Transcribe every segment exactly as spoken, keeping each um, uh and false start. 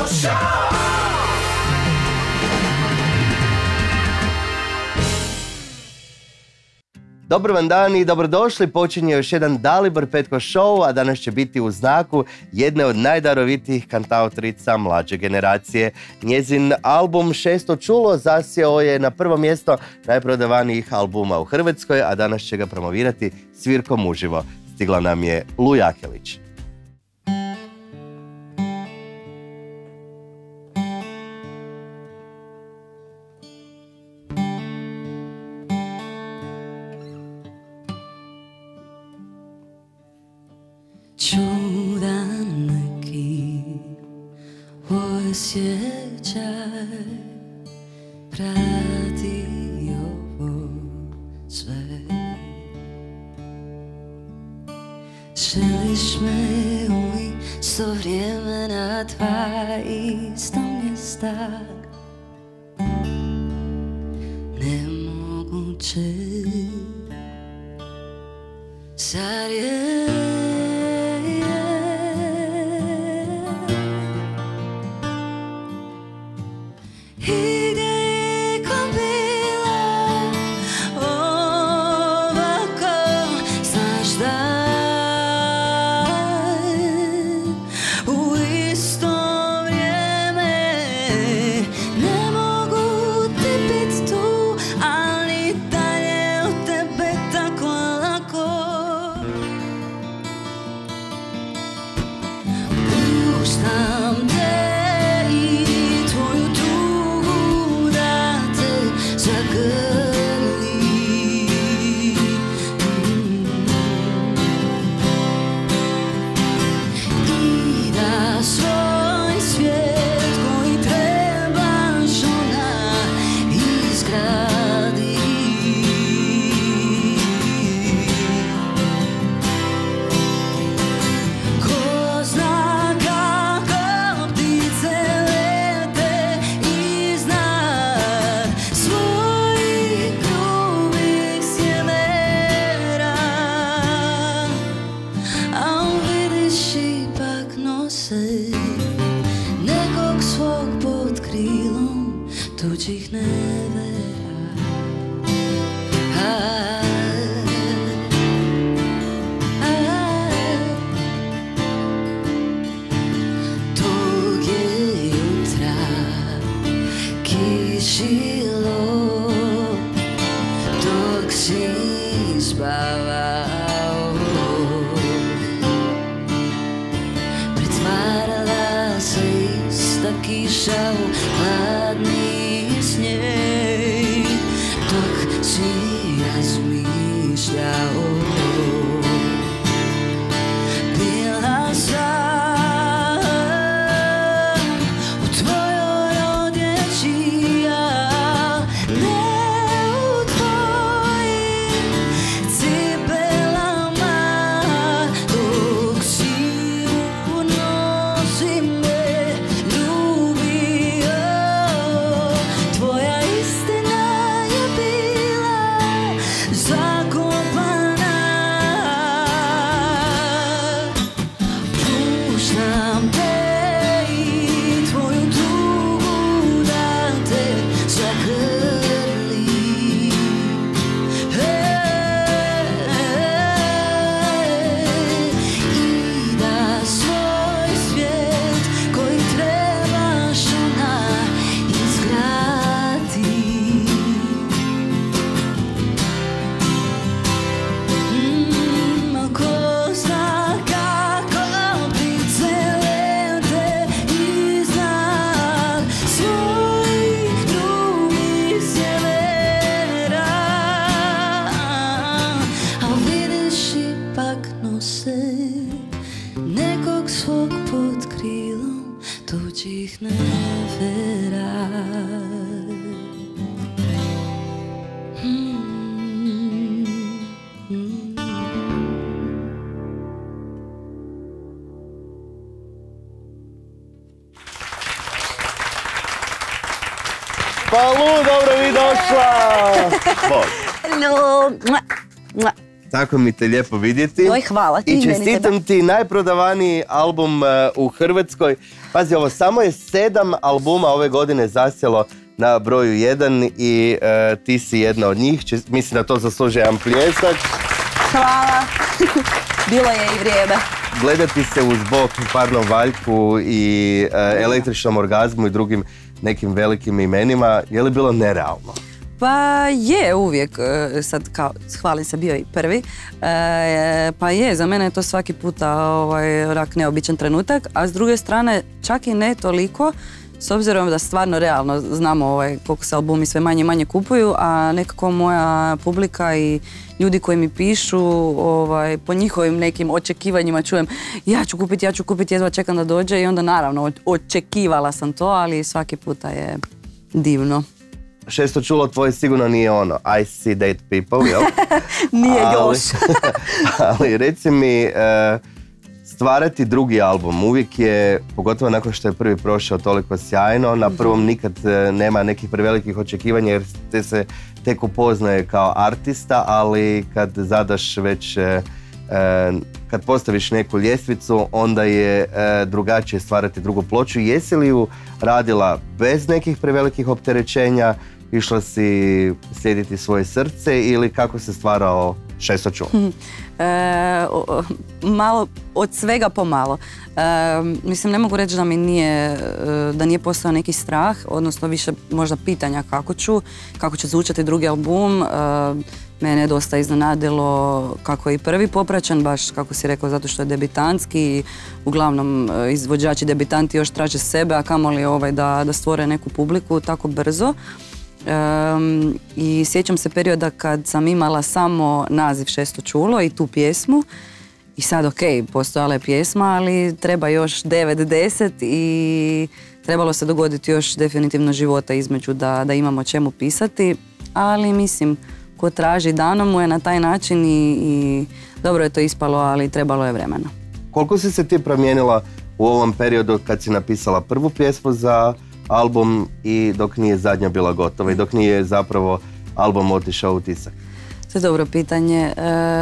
Dobar vam dan i dobrodošli, počinje još jedan Dalibor Petko show, a danas će biti u znaku jedne od najdarovitijih kantautorica mlađe generacije. Njezin album Šesto čulo zasjeo je na prvo mjesto najprodavanijih albuma u Hrvatskoj, a danas će ga promovirati svirkom uživo. Stigla nam je Lu Jakelić. Čudan neki osjećaj prati ovo sve. Želiš me u isto vrijeme na dva ista mjesta. Nemoguće, zar je i gdje je ko bila ovako, znaš da u isto vrijeme ne mogu ti bit tu, ali dalje od tebe tako lako. Puštam te i tvoju tugu da te zagrli. I da svoj svijet koji trebaš ona izgradi. Ko zna kako ptice lete iznad svojih grubih sjemera, a vidiš ipak nose nekog svog pod krilom tuđih nevera. A, a, tog je jutra kišilo dok si spavao. Pretvarala se ista kiša u hladni snijeg dok si razmišljao. Bila sam u tvojoj odjeći, a ne u tvojim cipelama. Dok sigurno si me ljubio, tvoja istina je bila zakopana. Puštam te i tvoju tugu da te zagrli. I da svoj svijet koji trebaš ona izgradi. Mm, ko zna kako ptice lete iznad svojih drugih sjemera, a vidiš ipak nose nekog svog pod krilom tuđih nevera. Mm, mm. Pa Lu, dobro mi došla! Bog. Lu, mua, mua. Tako mi te lijepo vidjeti. Joj, hvala ti. I čestitam ti najprodavaniji album uh, u Hrvatskoj. Pazi, ovo samo je sedam albuma ove godine zasjelo na broju jedan i uh, ti si jedna od njih. Če, mislim da to zaslužuje jedan pljesak. Hvala. Bilo je i vrijeme. Gledati se uz bok Parnom Valjku i uh, Električnom orgazmu i drugim nekim velikim imenima, je li bilo nerealno? Pa je uvijek, sad kao hvalim se bio i prvi, e, pa je, za mene je to svaki puta ovaj, rak neobičan trenutak, a s druge strane čak i ne toliko, s obzirom da stvarno realno znamo ovaj, koliko se albumi sve manje i manje kupuju, a nekako moja publika i ljudi koji mi pišu, ovaj, po njihovim nekim očekivanjima čujem ja ću kupiti, ja ću kupiti, jedva čekam da dođe i onda naravno očekivala sam to, ali svaki puta je divno. Šesto čulo tvoje sigurno nije ono I see dead people, jel? Nije ali, još. Ali reci mi, stvarati drugi album uvijek je, pogotovo nakon što je prvi prošao toliko sjajno, na prvom nikad nema nekih prevelikih očekivanja jer te se tek upoznaje kao artista, ali kad zadaš već, kad postaviš neku ljestvicu, onda je drugačije stvarati drugu ploču. Jesi li ju radila bez nekih prevelikih opterećenja, išla si slijediti svoje srce ili kako se stvarao Šesto čulo? E, malo, od svega pomalo. E, mislim, ne mogu reći da mi nije, da nije postao neki strah, odnosno više možda pitanja kako ću, kako će zvučati drugi album. E, mene je dosta iznenadilo kako je i prvi popraćen, baš kako si rekao, zato što je debitanski. Uglavnom, izvođači debitanti još traže sebe, a kamoli ovaj da, da stvore neku publiku tako brzo. Um, I sjećam se perioda kad sam imala samo naziv Šesto čulo i tu pjesmu i sad ok, postojala je pjesma, ali treba još devet, deset i trebalo se dogoditi još definitivno života između da, da imamo čemu pisati, ali mislim ko traži dano mu je na taj način i, i dobro je to ispalo, ali trebalo je vremena. Koliko si se ti promijenila u ovom periodu kad si napisala prvu pjesmu za album i dok nije zadnja bila gotova i dok nije zapravo album otišao u tisak? To je dobro pitanje. E,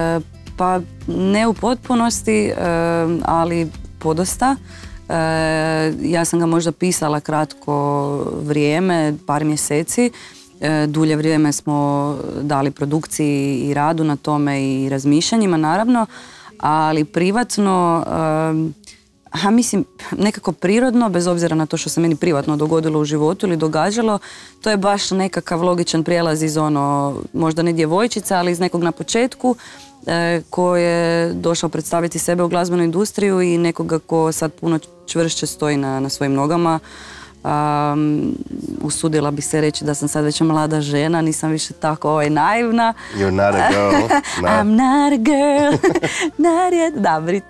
pa ne u potpunosti, e, ali podosta. E, ja sam ga možda pisala kratko vrijeme, par mjeseci. E, dulje vrijeme smo dali produkciji i radu na tome i razmišljanjima naravno, ali privatno e, a mislim, nekako prirodno, bez obzira na to što se meni privatno dogodilo u životu ili događalo, to je baš nekakav logičan prijelaz iz ono, možda ne djevojčica, ali iz nekog na početku, e, ko je došao predstaviti sebe u glazbenu industriju i nekoga ko sad puno čvršće stoji na, na svojim nogama. Um, usudila bi se reći da sam sad već mlada žena, nisam više tako ovaj, naivna. You're not a girl. No. I'm not a girl. Not yet. Da, Britney.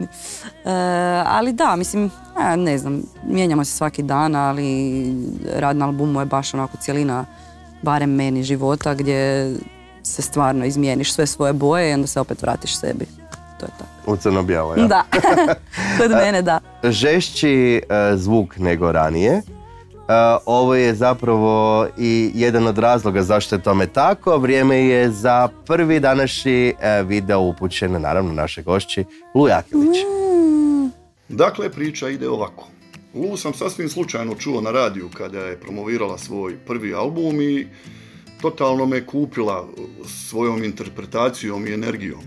Uh, ali da, mislim, ja, ne znam, mijenjamo se svaki dan, ali rad na albumu je baš onako cijelina, barem meni, života gdje se stvarno izmijeniš sve svoje boje i onda se opet vratiš sebi. To je tako. U crno-bijelo, ja? Da, kod mene da. Žešći uh, zvuk nego ranije. Uh, ovo je zapravo i jedan od razloga zašto je tome tako. Vrijeme je za prvi današnji uh, video upućen, naravno, naše gošći, Lu Jakilić. Mm. Dakle, priča ide ovako. Lu sam sasvim slučajno čuo na radiju kada je promovirala svoj prvi album i totalno me kupila svojom interpretacijom i energijom.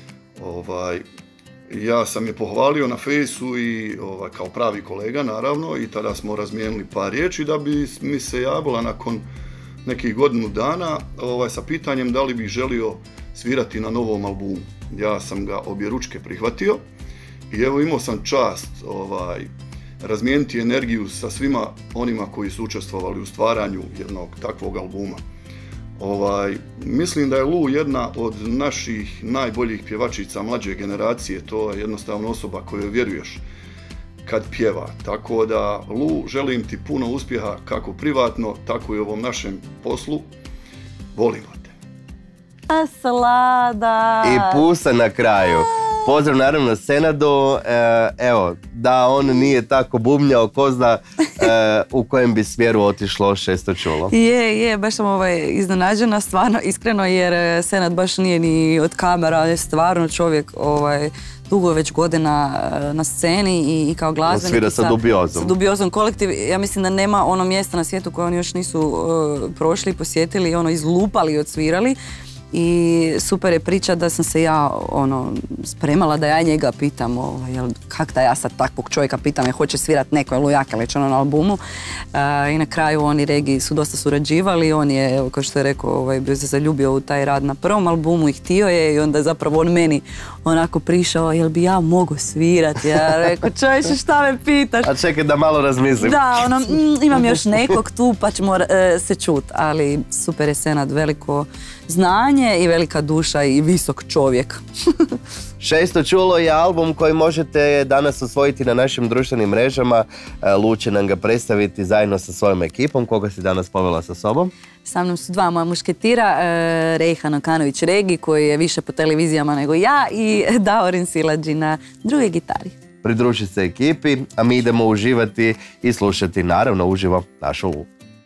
Ovaj, ja sam je pohvalio na fejsu i ovaj, kao pravi kolega naravno i tada smo razmijenili par riječi da bi mi se javila nakon nekih godinu dana ovaj, sa pitanjem da li bih želio svirati na novom albumu. Ja sam ga objeručke prihvatio i evo imao sam čast ovaj, razmijeniti energiju sa svima onima koji su učestvovali u stvaranju jednog takvog albuma. Ovaj, mislim da je Lu jedna od naših najboljih pjevačica mlađe generacije, to je jednostavno osoba kojoj vjeruješ kad pjeva. Tako da, Lu, želim ti puno uspjeha kako privatno, tako i u ovom našem poslu. Volimo te. A slada! I pusa na kraju. Pozdrav naravno Senadu, e, evo, da on nije tako bubnjao, ko zna e, u kojem bi smjeru otišlo Šesto čulo. Je, je, baš sam ovaj, iznenađena, stvarno, iskreno, jer Senad baš nije ni od kamera, je stvarno čovjek ovaj, dugo već godina na sceni i, i kao glazbenik. Svira sa Dubiozom. Sa Dubiozom kolektiv, ja mislim da nema ono mjesta na svijetu koje oni još nisu uh, prošli, posjetili, ono izlupali i odsvirali. I super je priča da sam se ja ono, spremala da ja njega pitam ovaj, jel, kak da ja sad takvog čovjeka pitam je hoće svirat neko je Lujakalić ono, na albumu. Uh, I na kraju oni Regi su dosta surađivali, on je, evo, kao što je rekao, ovaj, bio se zaljubio u taj rad na prvom albumu i htio je i onda je zapravo on meni onako prišao, jel bi ja mogao svirat? Ja rekao, čovječe, šta me pitaš? A čekaj da malo razmislim. Da, ono, mm, imam još nekog tu pa ćemo e, se čut, ali super je Senad, veliko znanje i velika duša i visok čovjek. Šesto čulo je album koji možete danas osvojiti na našim društvenim mrežama. Lu će nam ga predstaviti zajedno sa svojom ekipom. Koga si danas povela sa sobom? Sa mnom su dva moja mušketira, e, Rejhan Okanović Regi koji je više po televizijama nego ja i Davorin Silađi na drugoj gitari. Pridruži se ekipi, a mi idemo uživati i slušati naravno uživo našu Lu.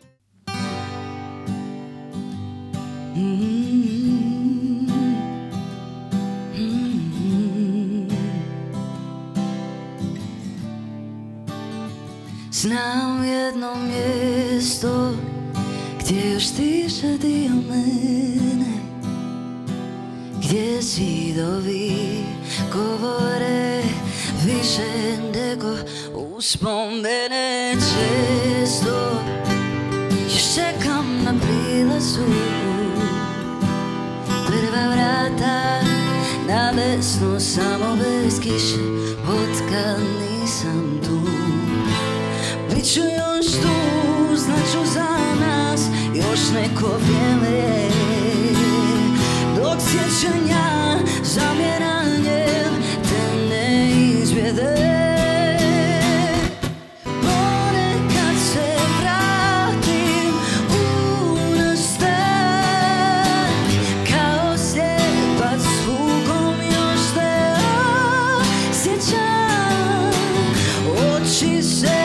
Znam jedno mjesto gdje još tiše dio mene, gdje zidovi govore više nego uspomene. Često još čekam na prilazu, prva vrata na desno, samo bez kiše, otkad nisam tu. Biću još tu, znaću za nas još neko vrijeme, dok sjećanja zamjeranjem te ne izbjede. Ponekad se vratim u nas dan, kao slijepac svugom još te osjećam. Oči se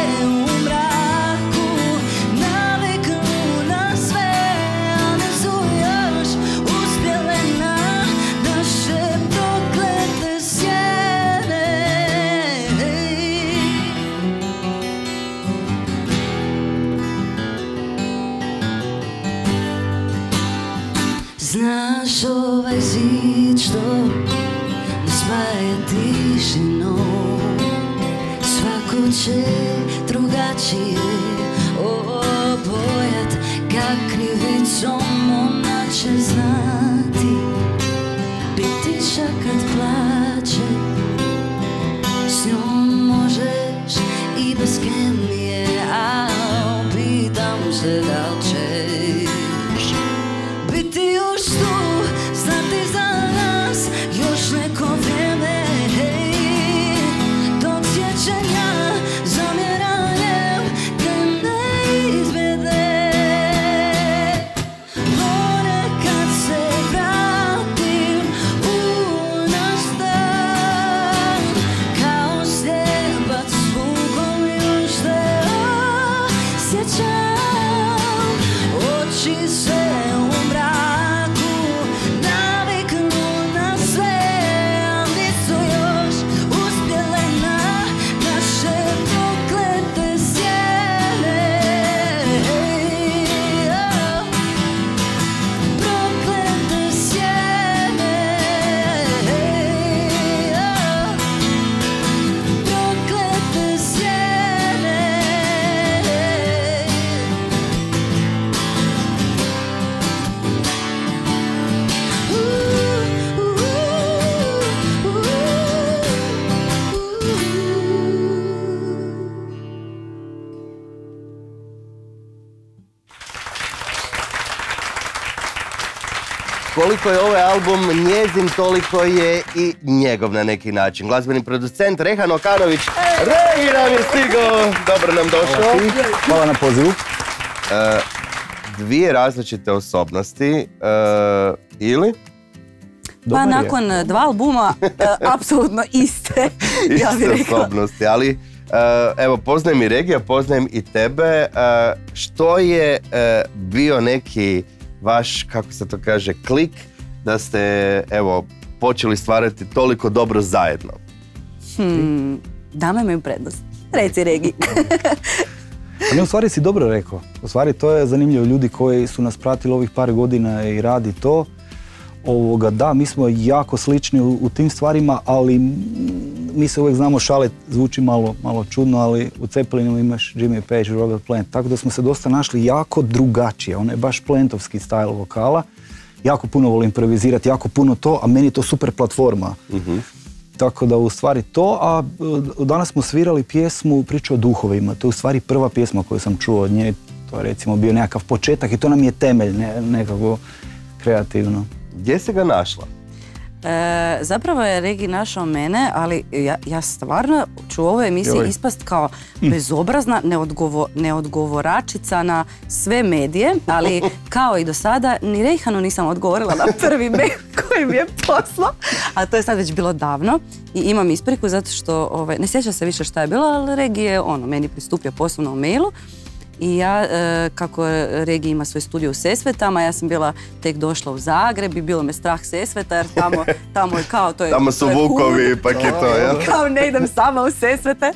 znaš ovaj zid što ne spaja tišinom, svako će drugačije obojat, kak krivicom ona će znati biti čak kad plaće. S njom možeš i bez kemije, a pitam se da li ćeš biti još tu, znati za nas još neko vrijeme, hej, dok sjećanja zamjeranjem te ne izbjede. Ponekad se vratim u naš dan, kao slijepac svugom još te osjećam. Oči se Koliko je ovaj album njezin, toliko je i njegov na neki način. Glazbeni producent Rejhan Okanović. Regi nam je stigao. Dobro nam došao. Hvala na pozivu. Uh, dvije različite osobnosti, uh, ili? Pa nakon dva albuma, uh, apsolutno iste, ja bih iste osobnosti, ali uh, evo, poznajem i Regija, poznajem i tebe. Uh, što je uh, bio neki vaš, kako se to kaže, klik da ste, evo, počeli stvarati toliko dobro zajedno? Hmm, dame imaju prednost. Reci, Regi. Ne, u stvari si dobro rekao. U stvari to je zanimljivo. Ljudi koji su nas pratili ovih par godina i radi to. Ovoga, da, mi smo jako slični u, u tim stvarima, ali mi se uvijek znamo šaliti, zvuči malo, malo čudno, ali u Cepelinu imaš Jimmy Page, Robert Plant, tako da smo se dosta našli jako drugačije. On je baš Plantovski stajl vokala. Jako puno volim improvizirati, jako puno to, a meni je to super platforma. Uh-huh. Tako da u stvari to, a danas smo svirali pjesmu Priča o duhovima. To je u stvari prva pjesma koju sam čuo od nje. To je recimo bio nekakav početak i to nam je temelj, ne, nekako kreativno. Gdje si ga našla? E, zapravo je Regi našao mene, ali ja, ja stvarno ću u ovoj emisiji Joj. ispast kao bezobrazna neodgovo, neodgovoračica na sve medije, ali kao i do sada ni Rejhanu nisam odgovorila na prvi mail koji mi je poslao, a to je sad već bilo davno i imam ispriku zato što ovaj, ne sjećam se više šta je bilo, ali Regi je ono, meni pristupio poslovno u mailu. I ja, e, kako Regi ima svoj studio u Sesvetama, ja sam bila tek došla u Zagreb i bilo me strah Sesveta jer tamo, tamo je kao to je Tamo su vukovi, pak je to, ja? Kao ne idem sama u Sesvete.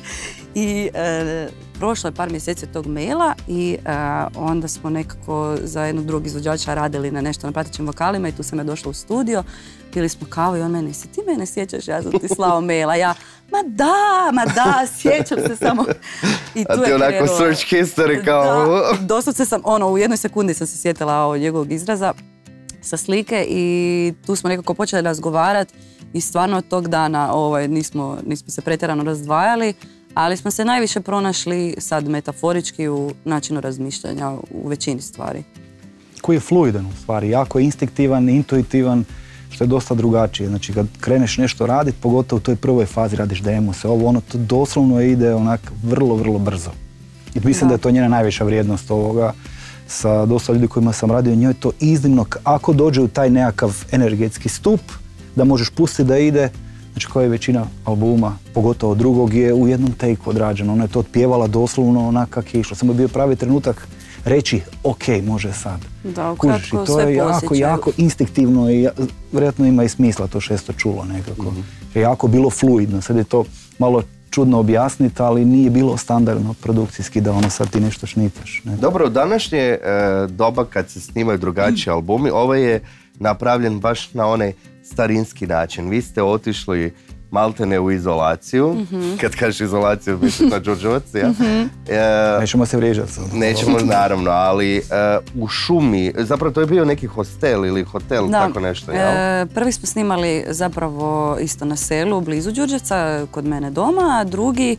I e, prošlo je par mjeseci od tog maila i e, onda smo nekako za jednog drugog izvođača radili na nešto na pratećim vokalima i tu sam ja došla u studio. Pili smo kavu i on mene, si ti mene sjećaš, ja sam ti slao maila, ja, ma da, ma da, sjećam se samo. I tu a ti je onako krenuo, search history kao... Da, doslovce sam, ono, u jednoj sekundi sam se sjetila ovog njegovog izraza sa slike i tu smo nekako počeli razgovarati i stvarno od tog dana ovaj, nismo, nismo se pretjerano razdvajali, ali smo se najviše pronašli sad metaforički u načinu razmišljanja u većini stvari. Koji je fluidan u stvari, jako je instinktivan, intuitivan, što je dosta drugačije. Znači kad kreneš nešto raditi, pogotovo u toj prvoj fazi radiš demo se, ovo ono, to doslovno ide onak vrlo, vrlo brzo. I mislim da, da je to njena najviša vrijednost ovoga. Sa dosta ljudi kojima sam radio, njoj je to iznimno, ako dođe u taj nekakav energetski stup, da možeš pustiti da ide, znači koja je većina albuma, pogotovo drugog, je u jednom take-u odrađeno. Ona je to otpjevala doslovno onak kak je išlo. Samo je bio pravi trenutak reći, ok, može sad. Da, ukratko sve to je jako, jako instinktivno i vjerojatno ima i smisla to šesto čulo nekako. Mm-hmm. Je jako bilo fluidno, sad je to malo čudno objasniti, ali nije bilo standardno produkcijski da ono sad ti nešto šnitaš. Ne? Dobro, u današnje e, doba kad se snimaju drugačiji mm. albumi, ovaj je napravljen baš na onaj starinski način. Vi ste otišli maltene u izolaciju, mm-hmm. kad kažeš izolaciju, misliš na Đurđevac, ja? Mm-hmm. E, nećemo se vrijeđati. Nećemo, naravno, ali e, u šumi, zapravo to je bio neki hostel ili hotel, da. Tako nešto, jel? E, prvi smo snimali zapravo isto na selu, blizu Đurđevca, kod mene doma, a drugi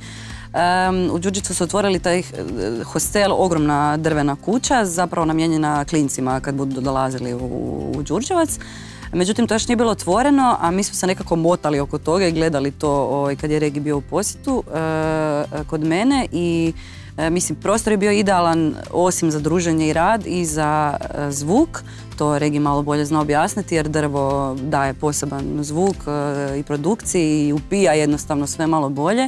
Um, u Đurđevcu su otvorili taj hostel, ogromna drvena kuća, zapravo namijenjena klincima kad budu dolazili u, u Đurđevac. Međutim, to još nije bilo otvoreno, a mi smo se nekako motali oko toga i gledali to ovaj, kad je Regi bio u posjetu e, kod mene i e, mislim, prostor je bio idealan osim za druženje i rad i za e, zvuk. To Regi malo bolje zna objasniti jer drvo daje poseban zvuk e, i produkciji i upija jednostavno sve malo bolje.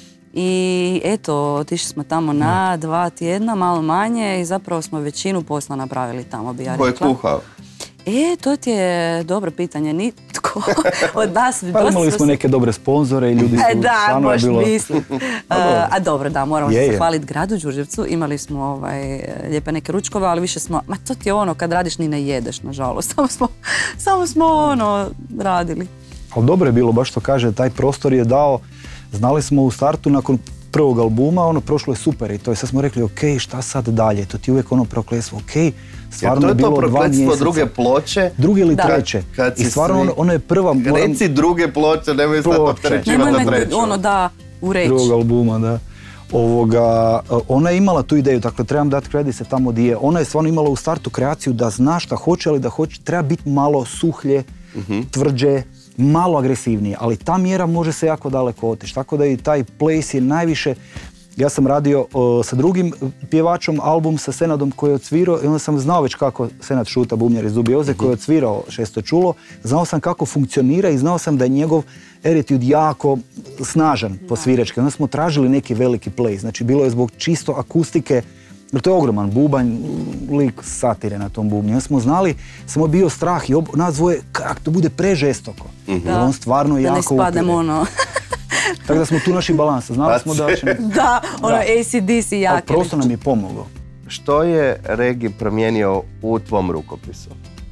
I eto, otišli smo tamo na dva tjedna, malo manje i zapravo smo većinu posla napravili tamo, bi ja rekla. Ko je kuhao? E, to ti je dobro pitanje, nitko od nas... Pa imali smo neke dobre sponzore i ljudi su... Da, baš bilo... mislim. uh, a dobro, da, moramo je, se zahvaliti gradu Đurđevcu. Imali smo ovaj, lijepe neke ručkove, ali više smo... Ma to ti je ono, kad radiš ni ne jedeš, nažalost. Samo smo, samo smo ono, radili. Ali dobro je bilo, baš što kaže, taj prostor je dao... Znali smo u startu, nakon prvog albuma, ono, prošlo je super i to je, sad smo rekli, ok, šta sad dalje? To ti uvijek ono prokletstvo, ok, stvarno je bilo dva mjeseca. To je to prokletstvo druge ploče? Druge ili da. treće. I stvarno ono, ono je prva... Moram... Reci druge ploče, nemoj sad opterećivati na treću. Ono da, u reći. Drugog albuma, da. Ovoga, ona je imala tu ideju, dakle trebam dati kredit se tamo gdje je. Ona je stvarno imala u startu kreaciju da zna šta hoće, ali da hoće, treba biti malo suhlje, uh-huh. tvrđe, malo agresivnije, ali ta mjera može se jako daleko otići, tako da i taj place je najviše, Ja sam radio o, sa drugim pjevačom album sa Senadom koji je odsvirao i onda sam znao već kako Senad Šuta, bubnjar iz Dubioze, koji je odsvirao Šesto čulo. Znao sam kako funkcionira i znao sam da je njegov attitude jako snažan po svirački. Onda smo tražili neki veliki play. Znači bilo je zbog čisto akustike, jer to je ogroman bubanj, lik satire na tom bubnju. Onda smo znali, samo je bio strah i ob... nas dvoje, kako to bude prežestoko. Mm-hmm. Jer on stvarno da jako upire. Da ne spadnemo ono... Tako da smo tu naši balansa, znali smo da će... Da, ono A C D C jaki. Ali prosto nam je pomoglo. Što je Regi promijenio u tvom rukopisu?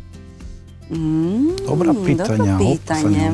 Mm, Dobra pitanja. Dobro pitanje.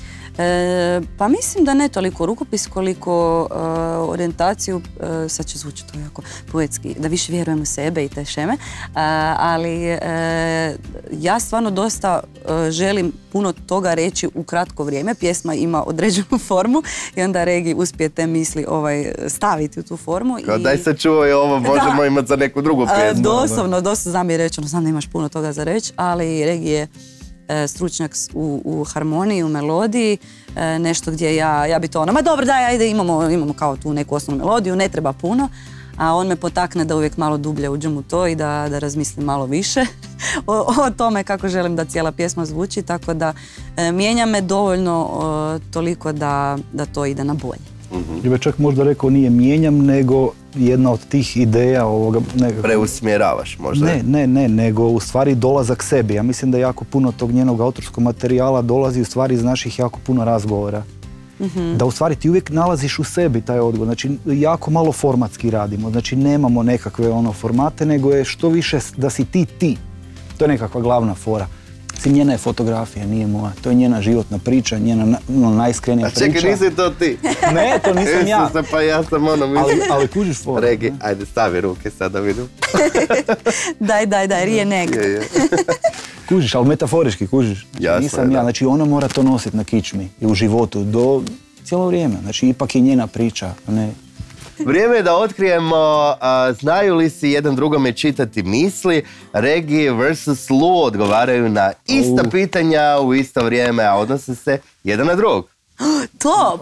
E, pa mislim da ne toliko rukopis koliko uh, orijentaciju, uh, sad će zvučiti to jako poetski, da više vjerujem u sebe i te šeme, uh, ali uh, ja stvarno dosta uh, želim puno toga reći u kratko vrijeme. Pjesma ima određenu formu i onda Regi uspije te misli ovaj, staviti u tu formu. Kao i... daj sad čuvaj ovo, možemo imati za neku drugu pjesmu. Uh, doslovno, doslovno znam je rečeno, znam da imaš puno toga za reći, ali Regi je stručnjak u, u harmoniji, u melodiji, e, nešto gdje ja, ja bi to ono, ma dobro daj, ajde, imamo, imamo kao tu neku osnovnu melodiju, ne treba puno, a on me potakne da uvijek malo dublje uđem u to i da, da razmislim malo više o, o tome kako želim da cijela pjesma zvuči, tako da e, mijenja me dovoljno o, toliko da, da to ide na bolje. Mm-hmm. Ja bih čak možda rekao nije mijenjam, nego jedna od tih ideja ovoga... Ne, preusmjeravaš možda? Ne, ne, ne, nego u stvari dolazak sebi. Ja mislim da jako puno tog njenog autorskog materijala dolazi u stvari iz naših jako puno razgovora. Mm-hmm. Da u stvari ti uvijek nalaziš u sebi taj odgovor. Znači jako malo formatski radimo. Znači nemamo nekakve ono formate, nego je što više da si ti ti. To je nekakva glavna fora. Mislim, njena je fotografija, nije moja. To je njena životna priča, njena na, no, najiskrenija priča. A čekaj, nisi to ti? Ne, to nisam ja. Isuse, pa ja sam ono mislim. Ali, ali kužiš fora. Regi, ajde, stavi ruke sad da vidim. daj, daj, daj, rije nek. Je, je. Kužiš, ali metaforički kužiš. Znači, jasno nisam je, ja, da. znači ona mora to nositi na kičmi i u životu do cijelo vrijeme. Znači ipak je njena priča, a ne... Vrijeme je da otkrijemo a, znaju li si jedan drugome čitati misli. Regi versus Lu odgovaraju na ista uh. pitanja u isto vrijeme, a odnose se jedan na drugog. Top!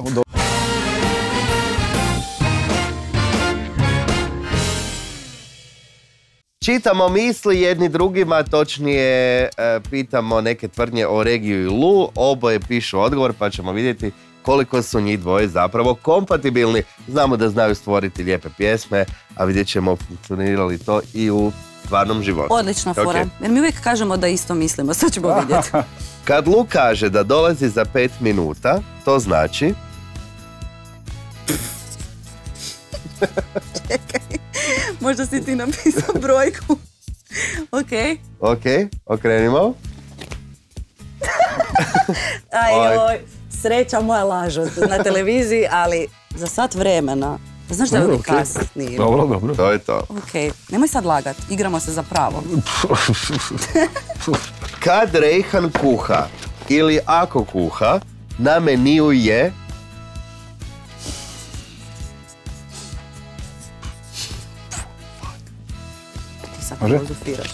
Čitamo misli jedni drugima, točnije e, pitamo neke tvrdnje o Regiju i Lu. Oboje pišu odgovor pa ćemo vidjeti koliko su njih dvoje zapravo kompatibilni. Znamo da znaju stvoriti lijepe pjesme, a vidjet ćemo funkcionirali to i u stvarnom životu. Odlična fora. Okay. Jer mi uvijek kažemo da isto mislimo, sad ćemo vidjeti. Kad Lu kaže da dolazi za pet minuta, to znači... Čekaj, možda si ti napisao brojku. Ok. Ok, okrenimo. Aj, oj. Sreća moja lažu na televiziji, ali za sat vremena. Znaš da je uvijek okay. kasnije. Dobro, dobro. To je to. Ok, nemoj sad lagat, igramo se za pravo. Kad Rejhan kuha ili ako kuha, na meniju je... Ti sad filozofiraš.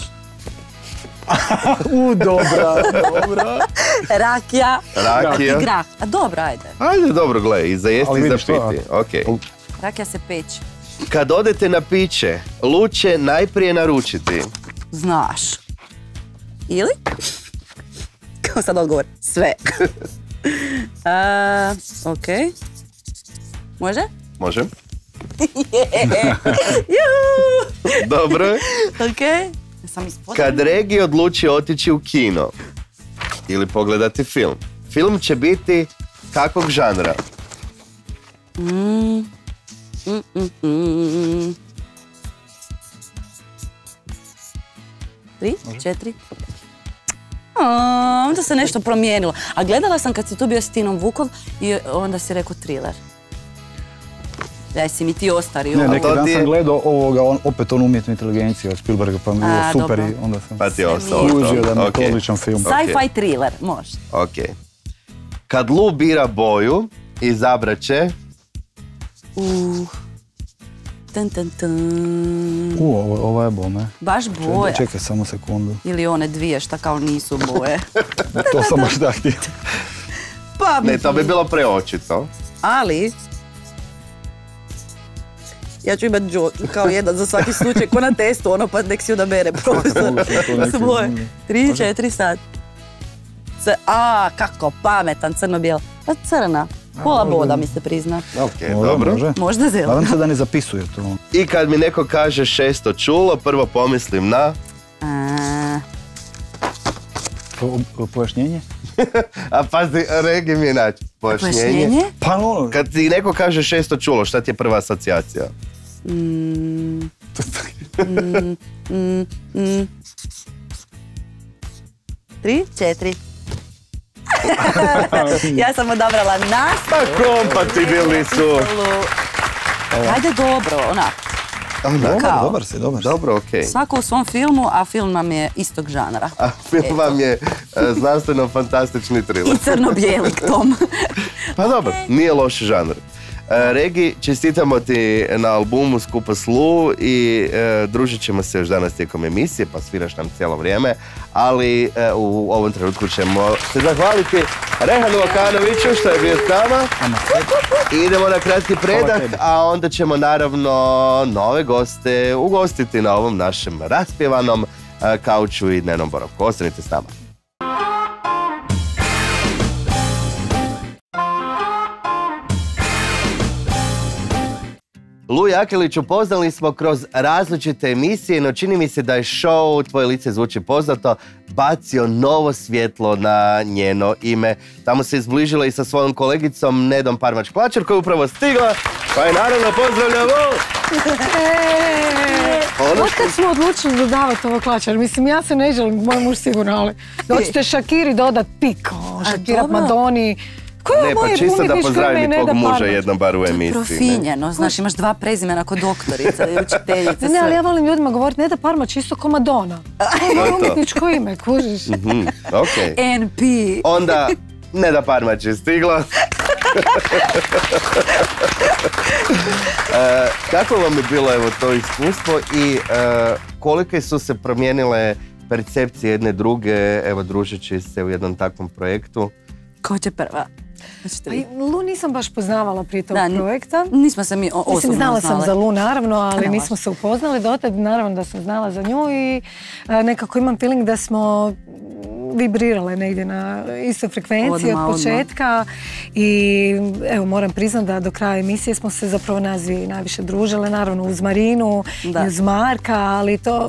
U, dobra, dobra. Rakija. Rakija. I grah. A dobro, ajde. Ajde, dobro, gledaj, i za jesti i za piti. Okay. Rakija se peći. Kad odete na piće, Lu će najprije naručiti. Znaš. Ili? Kao sad odgovor. Sve. uh, ok. Može? Može. Yeah. Juhu. Dobro. Ok. Kad Regi odluči otići u kino ili pogledati film, film će biti kakvog žanra? Mm. Mm, mm, mm. Tri, četiri. O, onda se nešto promijenilo. A gledala sam kad si tu bio s Tinom Vukov i onda si rekao thriller. Da si mi ti ostario. Ne, neki dan sam gledao ovoga, on, opet on umjetnu inteligenciju od Spielberga, pa mi je bilo super i onda sam pa ti ostalo služio da mi je to odličan film. Sci-fi thriller, može. Ok. Kad Lu bira boju, izabrat će... Uh. Tan, tan, tan. U, ovo, ovo je bome. Baš boja. Čekaj samo sekundu. Ili one dvije šta kao nisu boje. To sam baš da htio. Pa, ne, to bi bilo preočito. Ali... Ja ću imati džo, kao jedan za svaki slučaj, ko na testu, ono pa nek si odabere profesor. Svoje. Tri, četiri sat. C- A, kako pametan, crno-bijel. Pa crna. Pola boda mi se prizna. Ok, Može, dobro. može. Možda zelena. Nadam se da ne zapisuje to. I kad mi neko kaže šesto čulo, prvo pomislim na... A, Po, po, pojašnjenje? A pazi, Regi mi je naći. Pojašnjenje. pojašnjenje? Pa ono... Kad ti neko kaže šesto čulo, šta ti je prva asocijacija? Mm, mm, mm, mm. Tri, četiri. Ja sam odabrala nas. Pa kompatibilni su. Ajde dobro, onak. Dobar, Kao. dobar si, dobar si. Dobro, okej. Svako u svom filmu, a film nam je istog žanra. A film vam je e, znanstveno-fantastični thriller. I crno-bijeli k tom. Pa dobro, nije loš žanr. E, Regi, čestitamo ti na albumu Skupa s Lu i e, družit ćemo se još danas tijekom emisije, pa sviraš nam cijelo vrijeme, ali e, u ovom trenutku ćemo se zahvaliti Rehanu Okanoviću što je bio s nama. Idemo na kratki predah, a onda ćemo naravno nove goste ugostiti na ovom našem raspjevanom e, kauču i dnevnom boravku. Ostanite s nama. Lu Jakelić upoznali smo kroz različite emisije, no čini mi se da je show Tvoje lice zvuči poznato bacio novo svjetlo na njeno ime. Tamo se izbližila i sa svojom kolegicom Nedom Parmač-Klačar koja je upravo stigla, pa je naravno pozdravljamo! Ono Otkad smo odlučili dodavati ovo Klačar? Mislim, ja se ne želim, moj muž sigurno, ali hoćete Shakiri dodat pik, o, Shakira dobro. Madoni. Koja Ne, je pa moj čisto da umjetničko ime pozdravim i tvog Neda muža Parmač? jednom bar u emisiji. ne? Profinjeno, znaš, imaš dva prezimena kod doktorica i učiteljice. Ne, ali sve. ja volim ljudima govoriti Neda Parmač isto ko Madonna. To je moje to. umjetničko ime, kužiš. Mhm, okej. N P. Onda Neda Parmač je stigla. E, kako vam je bilo evo to iskustvo i e, kolike su se promijenile percepcije jedne druge, evo družeći se u jednom takvom projektu? Ko će prva? Hoćete Pa vi? i Lu nisam baš poznavala prije tog Da, n- projekta. Nismo se mi o- osobno Mislim, znala sam znale. za Lu naravno, ali Ne nismo važno. se upoznali dotad. Naravno da sam znala za nju i e, nekako imam feeling da smo vibrirale negdje na istoj frekvenciji Odmah, od početka i evo moram priznati da do kraja emisije smo se zapravo nas dvije najviše družile, naravno uz Marinu Da. i uz Marka, ali to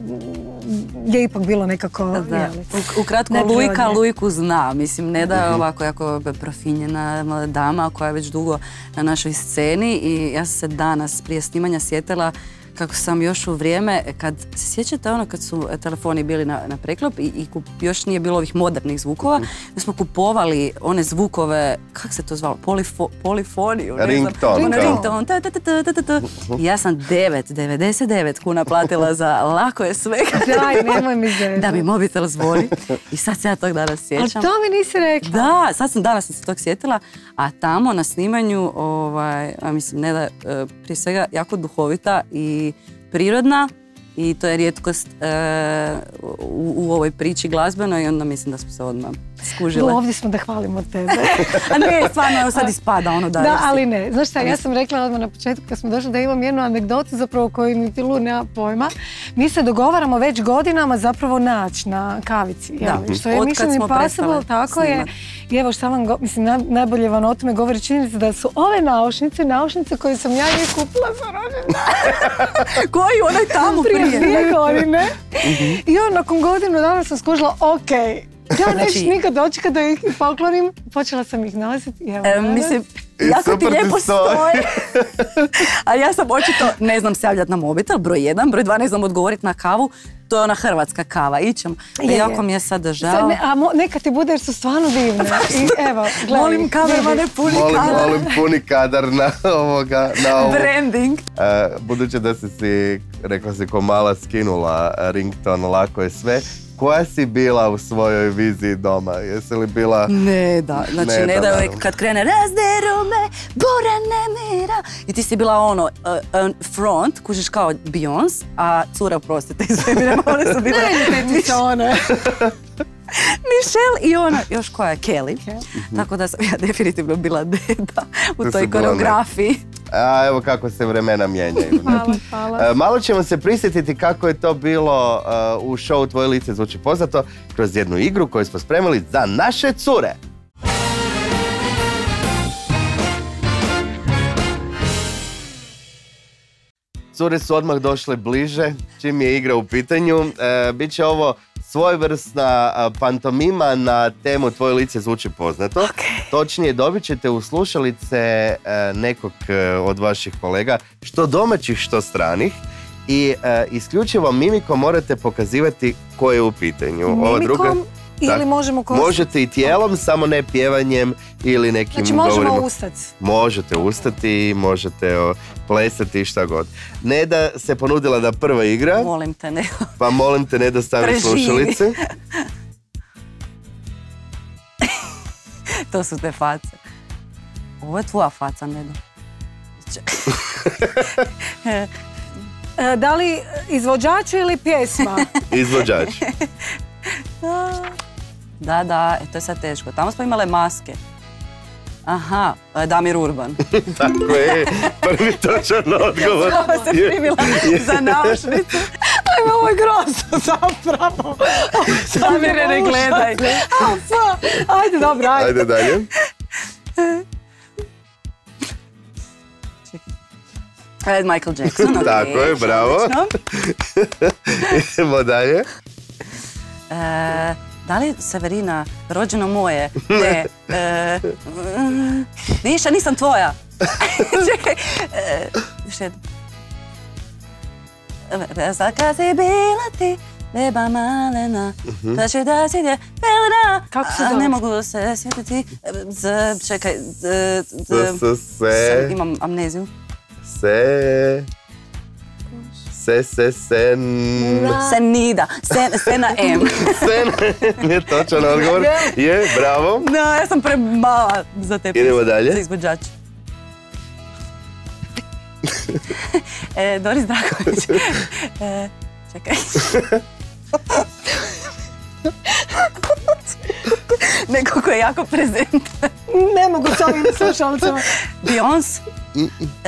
je ipak bilo nekako, Da. jeli, U- Ukratko, neprirodnije. Lujka Lujku zna. Mislim, ne da je ovako jako profinjena dama koja je već dugo na našoj sceni i ja sam se danas prije snimanja sjetila kako sam još u vrijeme, kad se sjećate ono kad su telefoni bili na, na preklop i, i kup, još nije bilo ovih modernih zvukova, da smo kupovali one zvukove, kak se to zvalo, Polifo, polifoniju, ne Ringtone, znam. kao. Ringtone, ta, ta, ta, ta, ta, ta, ta. I ja sam devet, devedeset devet kuna platila za lako je sve. Daj, nemoj mi zezati. Da mi mobitel zvoni i sad se ja tog danas Ali sjećam. to mi nisi rekla. Da, sad sam danas sam se tog sjetila, a tamo na snimanju, ovaj, a mislim, ne da, e, prije svega jako duhovita i prirodna i to je rijetkost e, u, u ovoj priči glazbenoj i onda mislim da smo se odmah skužile. Lu, ovdje smo da hvalimo tebe. A ne, stvarno, evo sad ispada ono da... Da, ali ne. Znaš šta, ja sam rekla odmah na početku kad smo došli da imam jednu anegdotu zapravo koju niti Lu nema pojma. Mi se dogovaramo već godinama zapravo naći na kavici. Da. jeli, Što je Otkad Mission smo Impossible, prestale tako je. snimat. I evo šta vam, go, mislim, naj, najbolje vam o tome govori činjenica da su ove naušnice, naušnice koje sam ja njih kupila za rođendan. Koji onaj tamo Prije prije? dvije godine. I on nakon godinu dana sam skužila, ok, ja neću Znači- nikad dočekati da ih poklonim. Počela sam ih nalaziti i evo E, danas. mislim, I jako ti super ti lijepo stoji. stoje. A ja sam očito, ne znam se javljati na mobitel, broj jedan, broj dva, ne znam odgovoriti na kavu. To je ona hrvatska kava, ićem. Je, je. Jako mi je sada žao. Sad ne, a mo, neka ti bude jer su stvarno divne. I evo, gledaj. Molim kamermane puni Molim, kadar. molim puni kadar na ovoga, na ovo. Branding. E, budući da si si, rekla si ko mala, skinula ringtone, lako je sve. Koja si bila u svojoj viziji doma? Jesi li bila... Ne da, znači Ne ne, da, da uvijek naravno. kad krene razderu me, bura nemira. I ti si bila ono, uh, uh, front, kužiš kao Beyoncé, a cura, prostite, iz Femirema, one su bile Ne, ti one. Michelle i ona, još koja je, Kelly. Tako da sam ja definitivno bila deda u Ti toj si bila koreografiji. A evo kako se vremena mijenjaju. Hvala, hvala. E, Malo ćemo se prisjetiti kako je to bilo uh, u showu Tvoje lice zvuči poznato kroz jednu igru koju smo spremili za naše cure. Cure su odmah došle bliže, čim je igra u pitanju. E, Biće ovo svojevrsna a, pantomima na temu Tvoje lice zvuči poznato. Okay. Točnije, dobit ćete u slušalice e, nekog e, od vaših kolega, što domaćih, što stranih. I e, isključivo mimikom morate pokazivati ko je u pitanju. Mimikom Ova druga, ili tak, možemo ko... možete i tijelom, samo ne pjevanjem ili nekim Znači možemo govorima. ustati. Možete ustati, možete o, plesati i šta god. Neda se ponudila da prva igra, Molim te, ne. pa molim te Neda stavi Preživi. slušalice. To su te face. Ovo je tvoja faca, Nedo. E, da li izvođač ili pjesma? Izvođač. Da, da, e, to je sad teško. Tamo smo imale maske. Aha, e, Damir Urban. Tako je, prvi točan odgovor. Samo se primila za naušnicu. Ajme, ovo je grozno zapravo. Damire, ne gledaj. A, fa. Ajde, dobro, ajde. Ajde dalje. E, Michael Jackson, ok. Tako je, bravo. odlično. Idemo dalje. E, da li Severina, rođeno moje, ne, e, mm, više nisam tvoja. Čekaj, e, još jedno. Za kad si bila ti, beba malena, da će da si je pelena. Kako se A, zove? ne mogu se sjetiti. Z, čekaj, z, z, S, s, se, imam amneziju. se, se, se, sen, Senida, sen, Sena M. sen, je točan odgovor. Je, bravo. No, ja sam premala za te Idemo pjesme, dalje. za izvođač. e, Doris Dragović. E, čekaj. Neko ko je jako prezentan. Ne mogu s ovim slušalicama. Beyoncé. E,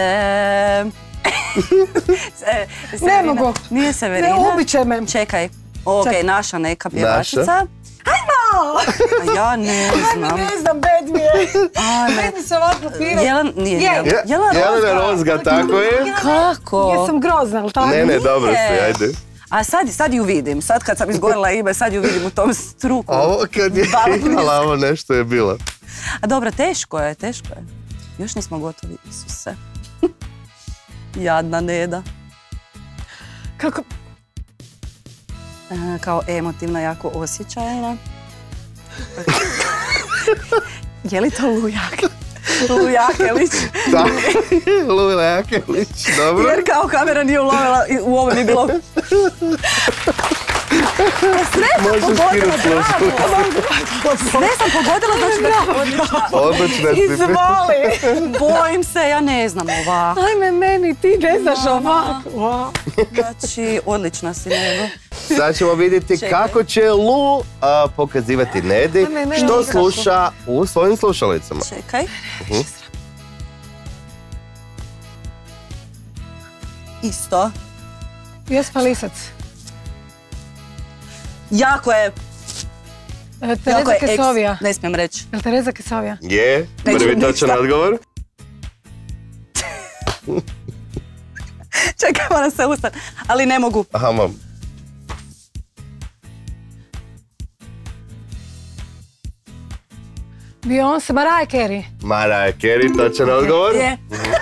e, Severina. mogu. Nije Severina. Ne, ubit će me. Čekaj. Ok, Čekaj. naša neka pjevačica. Naša. A ja ne znam. Ajme, ne znam, bed mi je. Ajme. Bed mi se ovako pira. Jelan, nije Je. Jelan. Je, Jelena Jelena Rozga. Rozga, tako je. Kako? Jesam grozna, ali tako? Ne, ne, dobro si, Nije. ajde. A sad, sad ju vidim. Sad kad sam izgovorila ime, sad ju vidim u tom struku. Ovo kad je Baletni imala, ovo nešto je bilo. A dobro, teško je, teško je. Još nismo gotovi, Isuse. Jadna Neda. Kako? E, kao emotivna, jako osjećajna. Je li to Lujak? Lujakelić. Da, Lujla Jakelić, dobro. Jer kao kamera nije ulovila, i u ovoj bi bilo... Sve sam Možeš pogodila, skinuti bravo! Sve sam pogodila, znači da je odlična. Odlična si. Izvoli. Bojim se, ja ne znam ovako. Ajme, meni, ti ne znaš ovako. Wow. Znači, odlična si, nego. Sad ćemo vidjeti Čekaj. kako će Lu a, pokazivati Nedi A ne, ne, što nikako. sluša u svojim slušalicama. Čekaj. Isto. Jespa lisac. Jako je, E, jako Tereza je eks... Kesovija. Ne smijem reći. Je li Tereza Kesovija? Je, Neću prvi ništa. točan odgovor. Čekaj, moram se ustati. Ali ne mogu. Aha, mam. Beyoncé, Mariah Carey. Mariah Carey, točan odgovor. Je.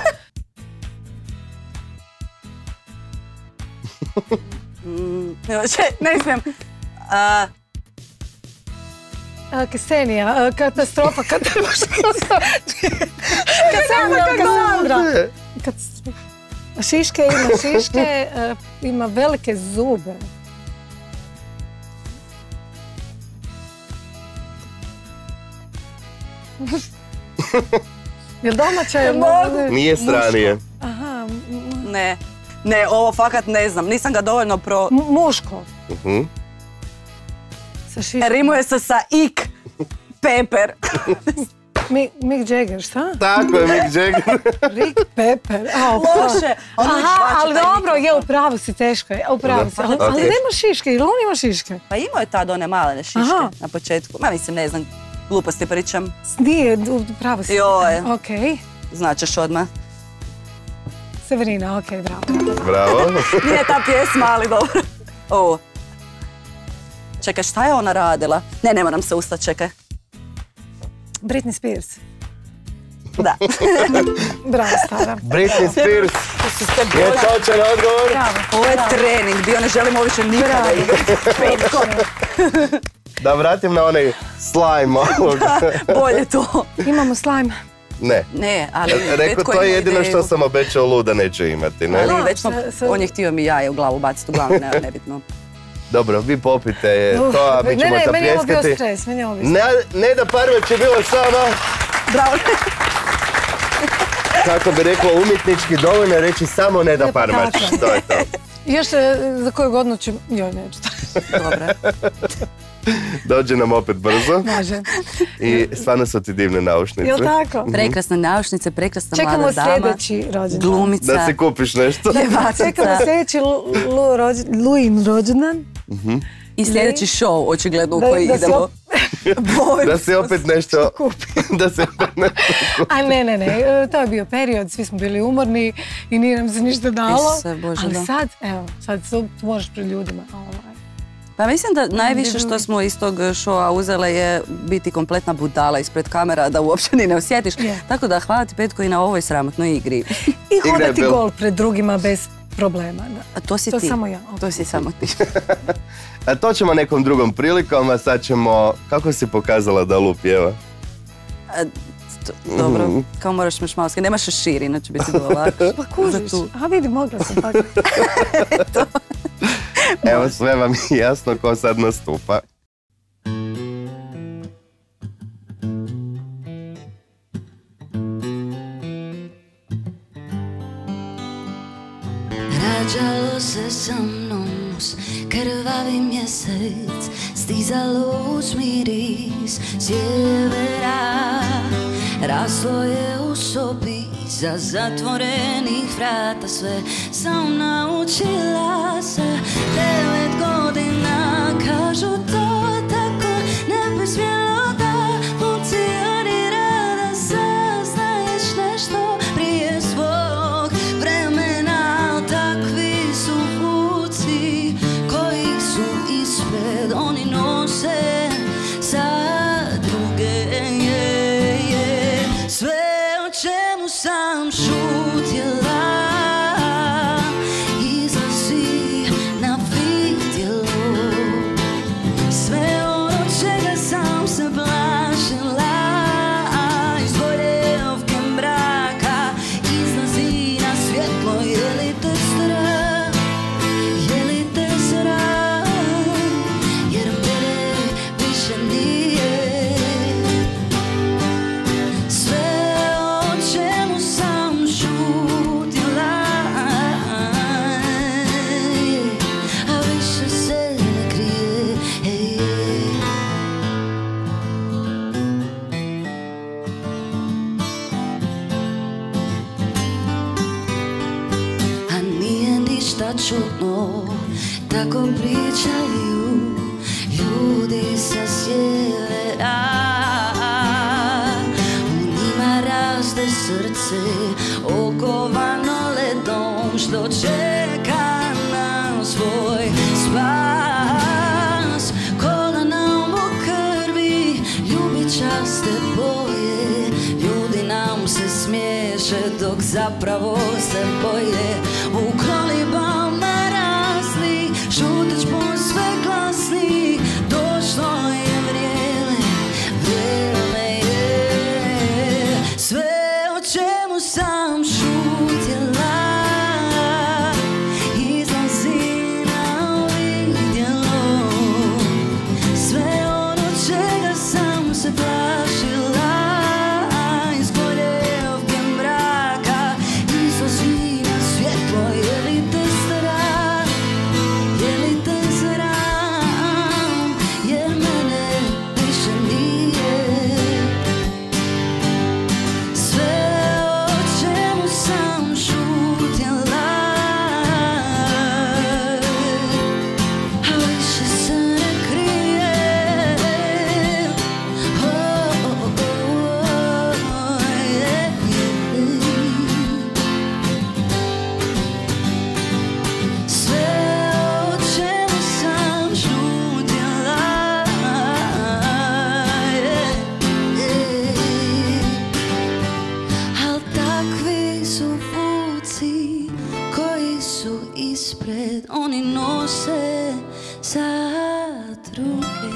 Mm, evo, če- ne smijem. A, A, Ksenija, a, katastrofa, katastrofa. Kassandra, Kassandra. Katastrofa. Šiške ima šiške, a, ima velike zube. Jel domaća je? Nije stranije. Aha, m- ne. Ne, ovo fakat ne znam. Nisam ga dovoljno pro... m- muško. Mhm. Sa šiškom. Rimuje se sa ik. Peper. Mick, Mick Jagger, šta? Tako je, Mick Jagger. Rick Pepper. A, Loše. On uvijek Aha, švači ali taj dobro, mikrofon. je, u pravu si, teško je. U pravu si. Ali, ali Ok. nema šiške, ili on ima šiške? Pa imao je tad one malene šiške Aha. na početku. Ma mislim, ne znam, gluposti pričam. Nije, u pravu si. Joj. Ok. Značeš odmah. Severina, ok, bravo. Bravo. Nije ta pjesma, ali dobro. O. Čekaj, šta je ona radila? Ne, ne moram se ustati, čekaj. Britney Spears. Da. Bravo, stara. Britney Spears je točan odgovor. Bravo. Ovo je trening, bio ne želimo više nikada igrati. Petko. Da vratim na onaj slime ovog. Bolje to. Imamo slime. Ne. Ne, ali Rekao, Petko to je ima jedino ideju. što sam obećao Lu da neću imati, ne? Ali već smo, sa- sa- on je htio mi jaje u glavu baciti, uglavnom ne, nebitno. Dobro, vi popite Uf, to, a mi ćemo ne, ne, meni je ovo bio zapljeskati. stres, meni je ovo bio Ne, ne da Parveć je bilo sama, Bravo. kako bi rekla umjetnički, dovoljno je reći samo ne da Lijepo Parvać. tako. To je to. Još e, za koju godinu ću... Joj, neću. Dobro. Dođe nam opet brzo Može. i stvarno su ti divne naušnice. Jel tako? Prekrasne naušnice, prekrasna Čekamo mlada dama. sljedeći rođendan. Glumica. Da si kupiš nešto. Pjevačica. Čekamo sljedeći Lu, Lu, rođen- Luin rođendan. I sljedeći show, očigledno, u Da- koji da si idemo. op- Bojim Da si opet nešto... Da si opet nešto... A ne, ne, ne, e, to je bio period, svi smo bili umorni i nije nam se ništa dalo. Isuse Bože, ali da. sad, evo, sad su- možeš pred ljudima. Ovaj. Pa mislim da najviše bi što bili. smo iz tog showa uzele je biti kompletna budala ispred kamera da uopće ni ne osjetiš. Je. Tako da hvala ti Petko i na ovoj sramotnoj igri. I Igra je hodati bila. gol pred drugima bez problema. Da. A to si To ti. samo ja. To si samo ti. A to ćemo nekom drugom prilikom, a sad ćemo... Kako si pokazala da Lu pjeva? A, to- Dobro, kao moraš me šmalski. Nemaš širi, inače bi ti bilo lakše. Pa kužiš. Za tu. A vidi, mogla sam tako. Evo, sve vam je jasno ko sad nastupa. Rađalo se sa mnom uz krvavi mjesec, stizalo uz miris sjevera. Raslo je u sobi za zatvorenih vrata, sve sam naučila sa devet godina. Kažu to tako ne bi smjelo da funkcionira, da saznaješ nešto prije svog vremena. Takvi su puci koji su ispred, oni nose sa druge. Sve o čemu sam šutjela izlazi na vidjelo. Sve ono čega sam se plašila iz boljevke mraka izlazi na svjetlo. Je li te strah, je li te sram, jer mene više nije. Sve o čemu sam šutjela, a više se ne krije. Ej, ej. A nije ništa čudno, tako pričaju ljudi sa sjevera. U njima raste srce okovano ledom, što čeka na svoj spas. Kolana u krvi, ljubičaste boje, ljudi nam se smiješe dok zapravo se boje. U kolibama rasli, šuteć posve glasni, došlo je vrijeme, vrijeme je. Sve o čemu sam šutjela izlazi na vidjelo. Sve ono čega sam se plašila iz boljevke mraka izlazi na svjetlo. Je li te strah, je li te se za druge.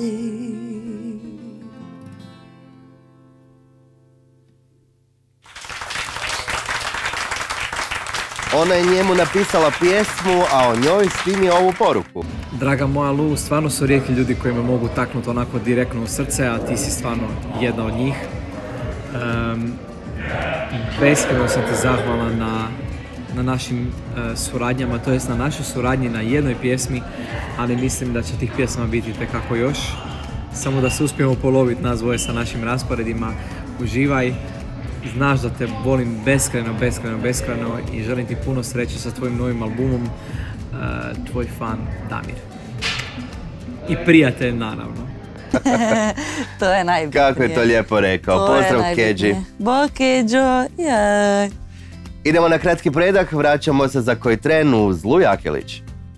Ona je njemu napisala pjesmu, a o njoj snimi ovu poruku. Draga moja Lu, stvarno su rijetki ljudi koji me mogu taknuti onako direktno u srce, a ti si stvarno jedna od njih. Um, beskreno sam ti zahvala na, na našim uh, suradnjama, to jest na našoj suradnji na jednoj pjesmi, ali mislim da će tih pjesma biti tekako još. Samo da se uspijemo poloviti nas dvoje sa našim rasporedima. Uživaj. Znaš da te volim beskreno, beskreno, beskreno i želim ti puno sreće sa tvojim novim albumom. Uh, tvoj fan Damir. I prijatelj, naravno. To je najbitnije. Kako je to lijepo rekao. To Pozdrav Keđi. Bo Keđo, jaj. Idemo na kratki predah, vraćamo se za koji tren uz Lu Jakelić.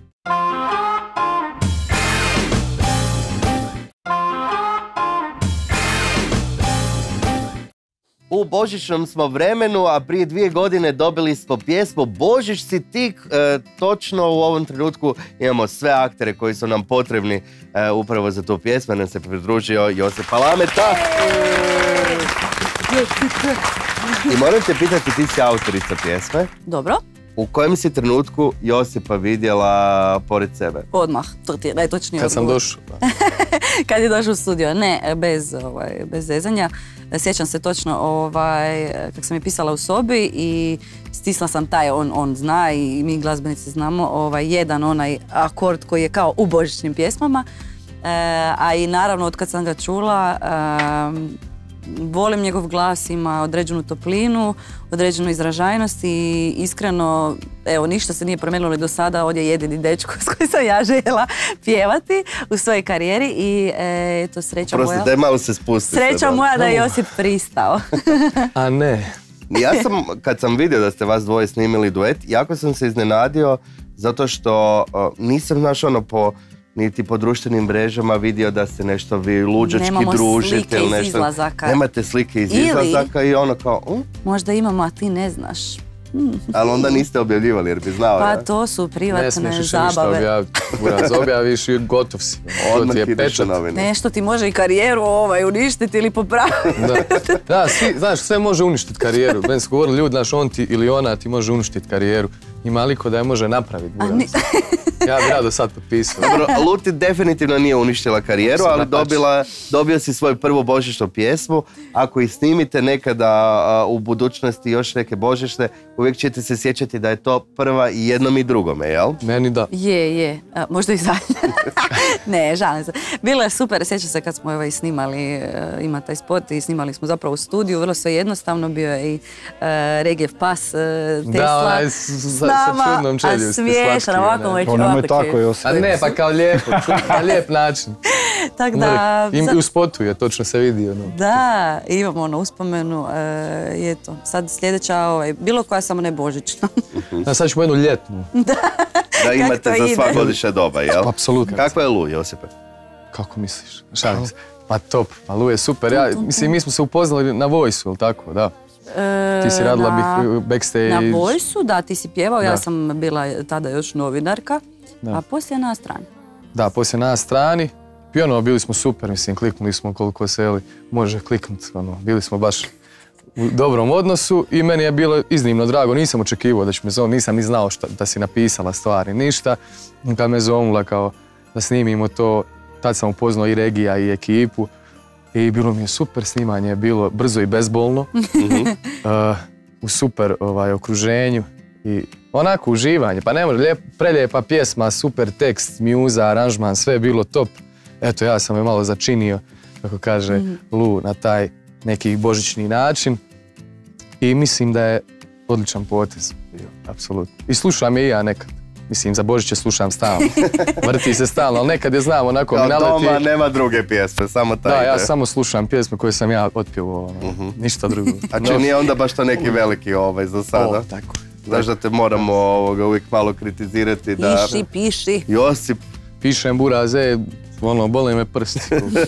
U božićnom smo vremenu, a prije dvije godine dobili smo pjesmu Božić si ti. E, točno u ovom trenutku imamo sve aktere koji su nam potrebni e, upravo za tu pjesmu. Nam se pridružio Josip Palameta. I moram te pitati, ti si autorica pjesme. Dobro. U kojem si trenutku Josipa vidjela pored sebe? Odmah, to ti je najtočnije Kad sam odgovor. došao. Kad je došao u studio, ne, bez, ovaj, bez zezanja. Sjećam se točno ovaj, kako sam je pisala u sobi i stisla sam taj, on, on zna i mi glazbenici znamo, ovaj, jedan onaj akord koji je kao u božićnim pjesmama. E, a i naravno od kad sam ga čula, e, volim njegov glas, ima određenu toplinu, određenu izražajnost i iskreno, evo, ništa se nije promijenilo do sada, ovdje je jedini dečko s kojim sam ja željela pjevati u svojoj karijeri i eto, sreća moja. Prosto, daj malo se spusti. Sreća moja da je Josip pristao. A ne. Ja sam, kad sam vidio da ste vas dvoje snimili duet, jako sam se iznenadio zato što uh, nisam, znaš, ono, po niti po društvenim mrežama vidio da se nešto vi luđački Nemamo družite slike ili iz nešto. izlazaka. Nemate slike iz Ili- izlazaka i ono kao, uh, Možda imamo, a ti ne znaš. ali onda niste objavljivali jer bi znao. Pa ja? to su Ne privatne smiješ više ništa zabave. objaviti. Buraz, objaviš i gotov si. To Odmah ti je ideš u pečat. novine. Nešto ti može i karijeru ovaj, uništiti ili popraviti. Da, da svi, znaš, sve može uništiti karijeru. Meni su govorili ljudi, znaš, on ti ili ona ti može uništiti karijeru. Ima liko da je može napraviti. A Buraz. ni- Ja bi rado sad potpisao. Dobro, Luti definitivno nije uništila karijeru, Sam ali napač. dobila, dobio si svoju prvu božićnu pjesmu. Ako ih snimite nekada a, u budućnosti još neke božićne, uvijek ćete se sjećati da je to prva i jednom i drugome, jel? Meni da. Je, je. A, možda i zadnja. Ne, žalim se. Bilo je super, sjećam se kad smo ovaj, snimali, e, ima taj spot i snimali smo zapravo u studiju, vrlo sve jednostavno, bio je i e, Regev pas, e, Tesla. Da, onaj s- s- sa čudnom čeljust, a smiješan, slatki, ovako ne. već To nemoj ovako tako, će- Josip. A ne, pa kao lijepo, na lijep način. Tako da, I za- u spotu je, točno se vidi. Ono. da, imamo ono uspomenu, e, i eto, sad sljedeća, ovaj, bilo koja samo ne božićna. A sad ćemo jednu ljetnu. Da imate to za ide? sva godišnja doba, jel? Apsolutno. Kakva je Lu, Josipe? Kako misliš? Šalim se. Pa top, pa Lu je super. Ja, mislim, mi smo se upoznali na Voice-u, ili tako, da? E, Ti si radila na- bih backstage. Na Voice-u, da, ti si pjevao, ja Da. sam bila tada još novinarka, Da. a poslije na strani. Da, poslije nas strani. I ono, bili smo super, mislim, kliknuli smo koliko se jeli, može kliknuti, ono, bili smo baš u dobrom odnosu i meni je bilo iznimno drago, nisam očekivao da će me zovem, nisam ni znao šta, da si napisala stvari, ništa. I kad me zovnula kao da snimimo to, tad sam upoznao i Regija i ekipu i bilo mi je super snimanje, je bilo brzo i bezbolno, uh, u super ovaj, okruženju i onako uživanje, pa ne može, lijep, prelijepa pjesma, super tekst, mjuza, aranžman, sve je bilo top. Eto, ja sam je malo začinio, kako kaže Lu, na taj neki božićni način i mislim da je odličan potez bio, apsolutno. I slušam je i ja nekad. Mislim, za Božiće slušam stalno. Vrti se stalno, ali nekad je znam onako mi Kao naleti. doma nema druge pjesme, samo taj Da, ide. ja samo slušam pjesme koje sam ja otpjevao, ono, ništa drugo. A če nije onda baš to neki veliki ovaj za sada? O, tako. Znaš da te moramo ovoga uvijek malo kritizirati da... Piši, piši. Josip, Pišem buraze, ono, bole me prsti.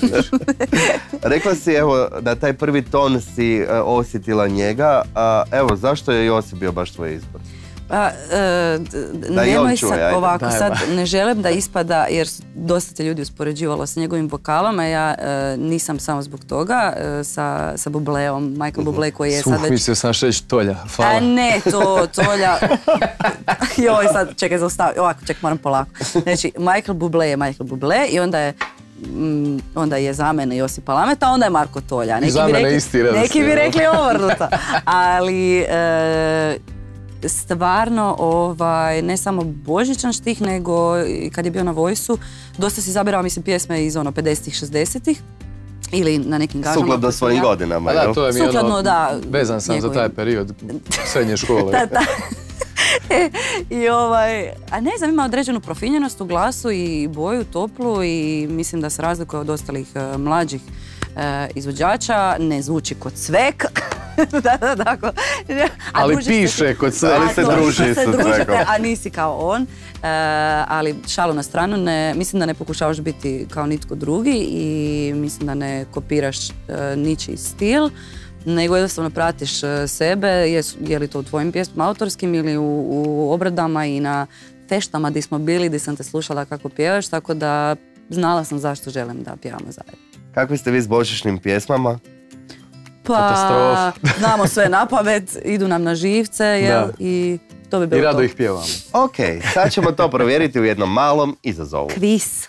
rekla si evo da taj prvi ton si e, osjetila njega, a evo zašto je Josip bio baš tvoj izbor? A, e, Da i on nemoj čuje, sad ajde. ovako, Daj, sad ba. ne želim da ispada, jer su dosta te ljudi uspoređivalo sa njegovim vokalom, a ja e, nisam samo zbog toga, e, sa, sa Bubleom, Michael Bublé koji je Suh, sad već... mislio sam reći Tolja, hvala. A ne, to, Tolja... Joj, sad, čekaj, zaustavi, ovako, ček, moram polako. Znači, Michael Bublé je Michael Bublé i onda je Mm, onda je za mene Josip Palameta, onda je Marko Tolja. Neki za bi mene rekli, isti redoslijed. neki bi rekli obrnuto. Ali e, stvarno, ovaj, ne samo božićan štih, nego i kad je bio na Voice-u, dosta si zabirao, mislim, pjesme iz ono pedesetih, šezdesetih ili na nekim gažama. Sukladno svojim godinama, A da, jel? to je mi Sukladno, ono, da, vezan sam za njegovim- taj period srednje škole. Da, da. E, I ovaj, a ne znam, ima određenu profinjenost u glasu i boju toplu i mislim da se razlikuje od ostalih e, mlađih e, izvođača, ne zvuči kod Cvek. da, da, tako. A Ali družiš se- piše kod Cvek. Ali A, se to, druži se sa družite, Cvekom. a nisi kao on. E, ali šalu na stranu, ne, mislim da ne pokušavaš biti kao nitko drugi i mislim da ne kopiraš e, ničiji stil, nego jednostavno pratiš e, sebe, je, je li to u tvojim pjesmama autorskim ili u, u obradama i na feštama gdje smo bili, gdje sam te slušala kako pjevaš, tako da znala sam zašto želim da pjevamo zajedno. Kakvi ste vi s božićnim pjesmama? Pa, Katastrofa. znamo sve na pamet, idu nam na živce, jel? Da. I to bi bilo I rado to. ih pjevamo. Ok, sad ćemo to provjeriti u jednom malom izazovu. Kviz.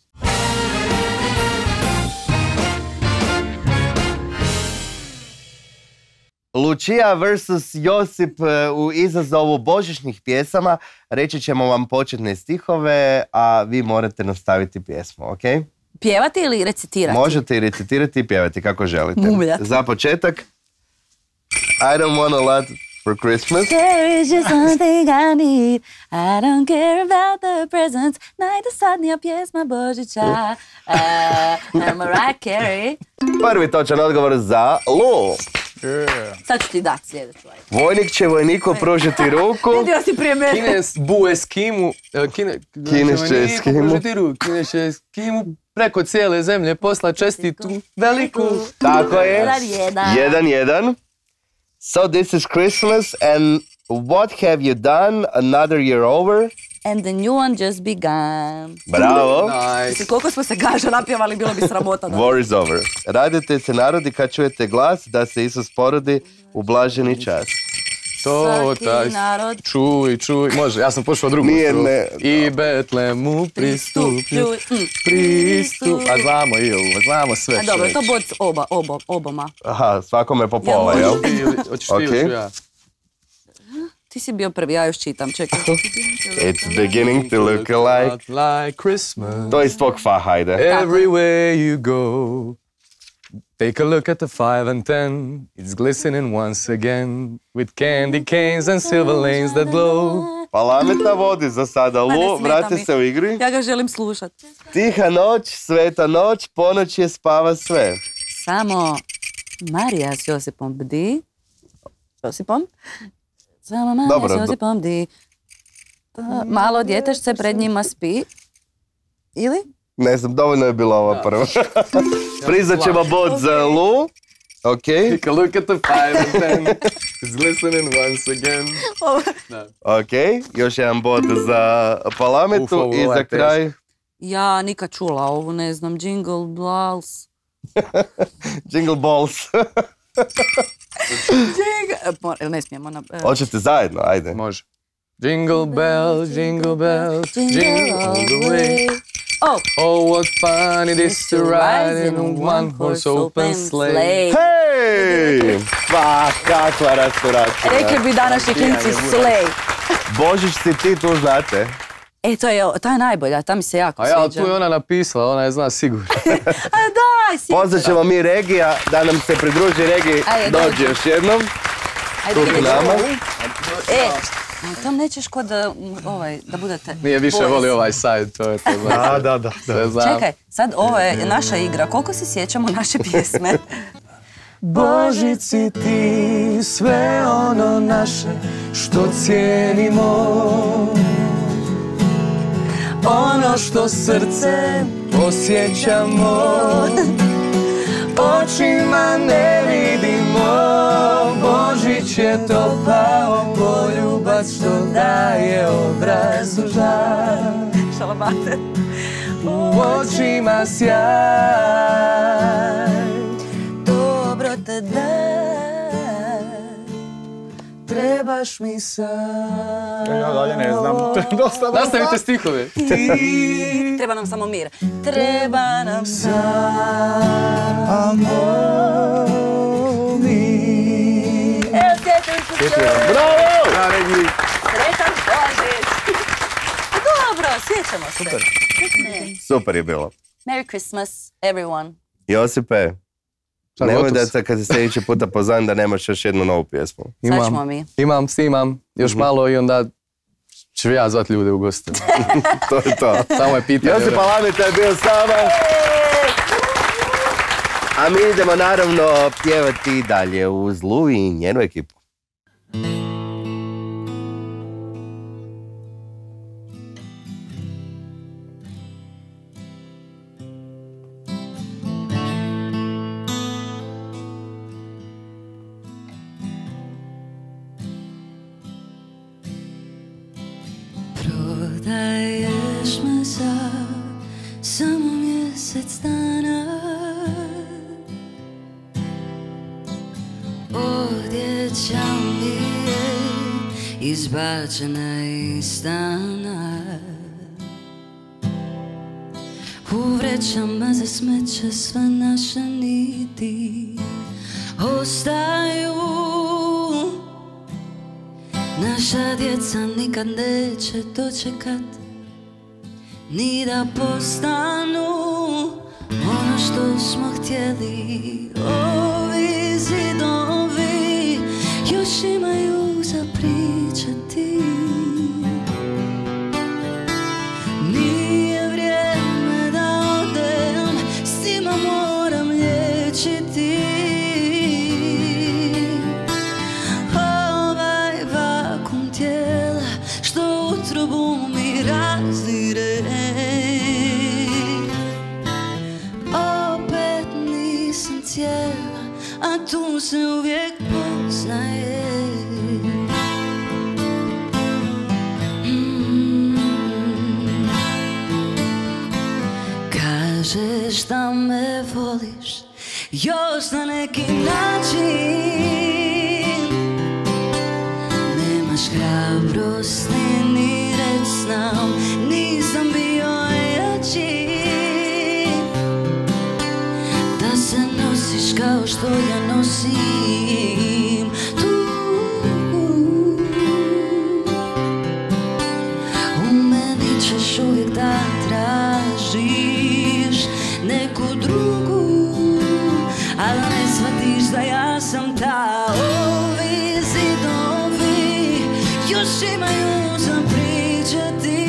Lucia versus Josip e, u izazovu božićnih pjesama. Reći ćemo vam početne stihove, a vi morate nastaviti pjesmu, ok? Pjevati ili recitirati? Možete i recitirati i pjevati kako želite. Muljati. Za početak, I don't want a lot for Christmas. There is just one thing I need. I don't care about the presents. Najdosadnija pjesma Božića. Uh, Mariah Carey. Prvi točan odgovor za Lu. Sad ću ti dati sljedeću. ajde. Vojnik će vojniku pružiti ruku. Vidio si prije mene. Kines bu Eskimu, e, kine, Kines će Eskimu. pružiti ruku, Kines će Eskimu preko cijele zemlje posla čestitu veliku. Tako je. Jedan, jedan. Jedan, jedan. So this is Christmas and what have you done another year over? And the new one just begun. Bravo. Nice. Mislim, koliko smo se gaža napjevali, bilo bi sramota. Da. War is over. Radite se narodi kad čujete glas da se Isus porodi u blaženi čas. To Svaki taj, narod. čuj, čuj, može, ja sam pošao drugu Nije, strofu. ne. I Betlemu pristuplju, Pristupljuj, mm, pristup, a znamo i ovo, znamo sve. A dobro, što to bod oba, oba, oboma. Aha, svakome po Ja pola, možem. jel? reći. Ili- Hoćeš ti Ok. ili ću ja? Ti si bio prvi, ja još čitam, čekaj. It's beginning to look alike. Like Christmas. To je iz tvog faha, ajde. Everywhere you go, take a look at the five and ten. It's glistening once again with candy canes and silver lanes that glow. Palameta vodi za sada. Pa ne Lu, smeta vrati mi. se u igri. Ja ga želim slušat. Tiha noć, sveta noć, ponoć je spava sve. Samo Marija s Josipom bdi. Josipom? Samo Marija Dobro, s do- Josipom bdi. Pa, malo djetešce pred njima spi. Ili? Ne znam, dovoljno je bila ova prva. Priznat ćemo bod za Lu. Ok. Take a look at the five and ten. It's glistening once again. Ok, još jedan bod za Palametu Uf, ovo i je za teško. kraj Ja nikad čula ovu, ne znam, Jingle Bells. Jingle Balls. Jingle... E, mora- Ne smijemo na... e, Hoćete zajedno, ajde. Može. Jingle bells, jingle bells, jingle all the way. Oh! Oh, what fun it is to ride in a one-horse open sleigh. Hej! Pa, kakva restauracija. Rekli bi današnji klinci slej. Božić si ti, tu znate. E, to je, ta je najbolja, ta mi se jako A ja, sviđa. tu je ona napisala, ona je zna sigurno. A daj, sjećam. Pozvat ćemo mi Regija da nam se pridruži. Regi, Ajde, dođi dođi. još jednom. Ajde, tu k idemo. nama. E, a tam nećeš kod da, m, ovaj, da budete... Nije više boys. voli ovaj sajt, to je to. Da, da, da. Sve znam. Čekaj, sad ovo je naša igra, koliko se sjećamo naše pjesme? Božici ti sve ono naše što cijenimo, ono što srce osjećamo, očima ne vidimo. Božić već je to pao poljubac što daje obrazu žar. Šalabate. U očima sjaj. Dobro te da, trebaš mi sad. Ja dalje ne znam, dosta dosta. Nastavite stihove. Treba nam samo mir. Treba nam sad. Amor mi. Evo, sjećam se čuo. Bravo! Sretan Božić. Dobro, sjećamo se. Super. Ne. Super je bilo. Merry Christmas, everyone. Josipe, Šta, nemoj gotov da si? se kad se sljedeći puta pozovem da nemaš još jednu novu pjesmu. Sad ćemo Imam, mi. imam, snimam, još malo i onda ću ja zvat ljude u goste. To je to. Samo je pitanje. Josip Alamita je bio s nama. A mi idemo naravno pjevati dalje uz Lu i njenu ekipu. Prodaješ me za samo mjesec dana. Odjeća mi je izbačena iz stana. U vrećama za smeće sve naše niti ostaju. Naša djeca nikad neće dočekat ni da postanu ono što smo htjeli. Ovi zidovi još imaju za pričati. Nije vrijeme da odem, s njima moram liječiti. Ovaj vakum tijela što utrobu mi razdire. Opet nisam cijela, a tu se uvijek poznaje. Mm. Kažeš da me voliš još na neki način. Nemaš hrabrosti ni reć nam, nisam bio jači. Da se nosiš kao što ja nosim tu. U meni ćeš uvijek da tražiš neku drugu, ali ne shvatiš da ja sam ta. Ovi zidovi još imaju za pričati.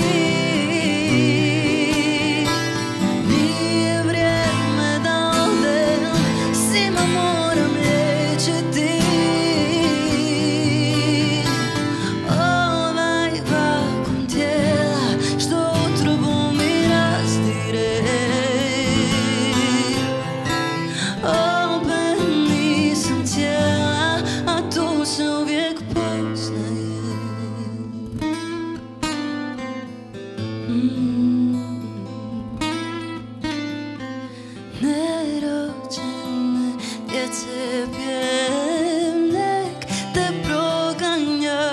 Nije vrijeme da odem, s njima moram liječiti. Ovaj vakum tijela što utrobu mi razdire. Opet nisam cijela, a tu se uvijek poznaje. Mm. Nerođene djece pjev nek te proganja.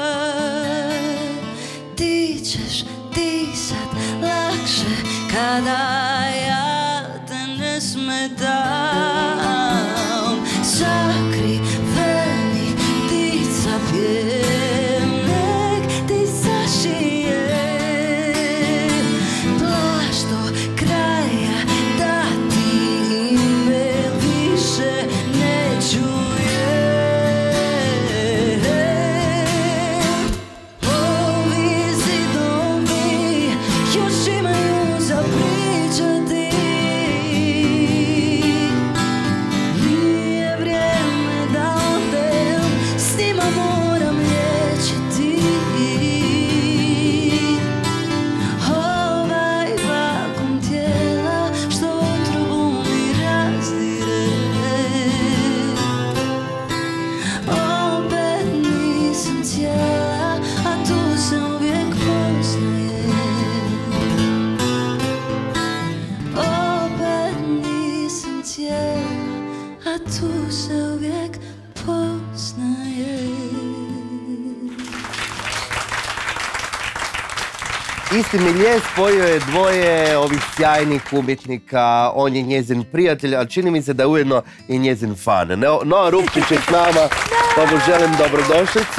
Ti ćeš disat lakše kada ja te ne smetam. Sakriveni ptica pjev nek ti sašije. Plašt do kraja da ti me više ne čuje. Ovi zidovi još imaju za pričati. Nije vrijeme da odem, s njima moram liječiti. Ovaj vakum tijela isti milje spojio je dvoje ovih sjajnih umjetnika, on je njezin prijatelj, ali čini mi se da je ujedno i njezin fan. Noa Rupčić je s nama, pa mu želim dobrodošlicu.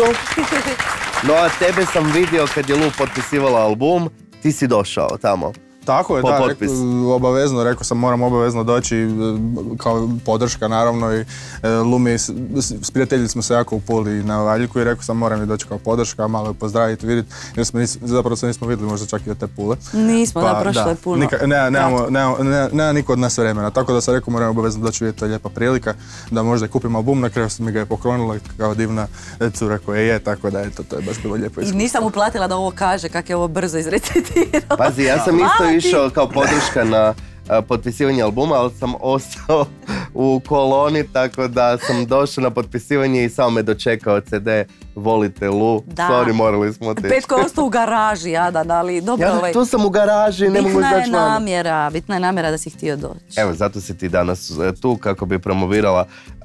Noa, tebe sam vidio kad je Lu potpisivala album, ti si došao tamo. Tako je, da, rek, obavezno, rekao sam moram obavezno doći kao podrška naravno i Lumi, s, s prijatelji smo se jako upuli na Valjku i rekao sam moram i doći kao podrška, malo je pozdraviti, vidjeti, jer smo nis, zapravo se nismo vidjeli možda čak i od te Pule. Nismo, pa, da, prošlo je puno. Nika, ne, nemamo, nemamo, ne, nema niko od nas vremena, tako da sam rekao moram obavezno doći vidjeti, to je lijepa prilika, da možda kupim album, na kraju mi ga je poklonila kao divna cura koja je, tako da eto, to je baš bilo lijepo iskustvo. I nisam uplatila da ovo kaže, kak je ovo brzo izrecitirao. Pazi, ja sam isto išao kao podrška na a, potpisivanje albuma, ali sam ostao u koloni, tako da sam došao na potpisivanje i samo me dočekao ce de Volite Lu. Da. Sorry, morali smo otići. Petko je ostao u garaži, jadan, ali dobro. Ja, ovaj, tu sam u garaži, ne mogu bitna je izaći van. namjera, bitna je namjera da si htio doći. Evo, zato si ti danas tu kako bi promovirala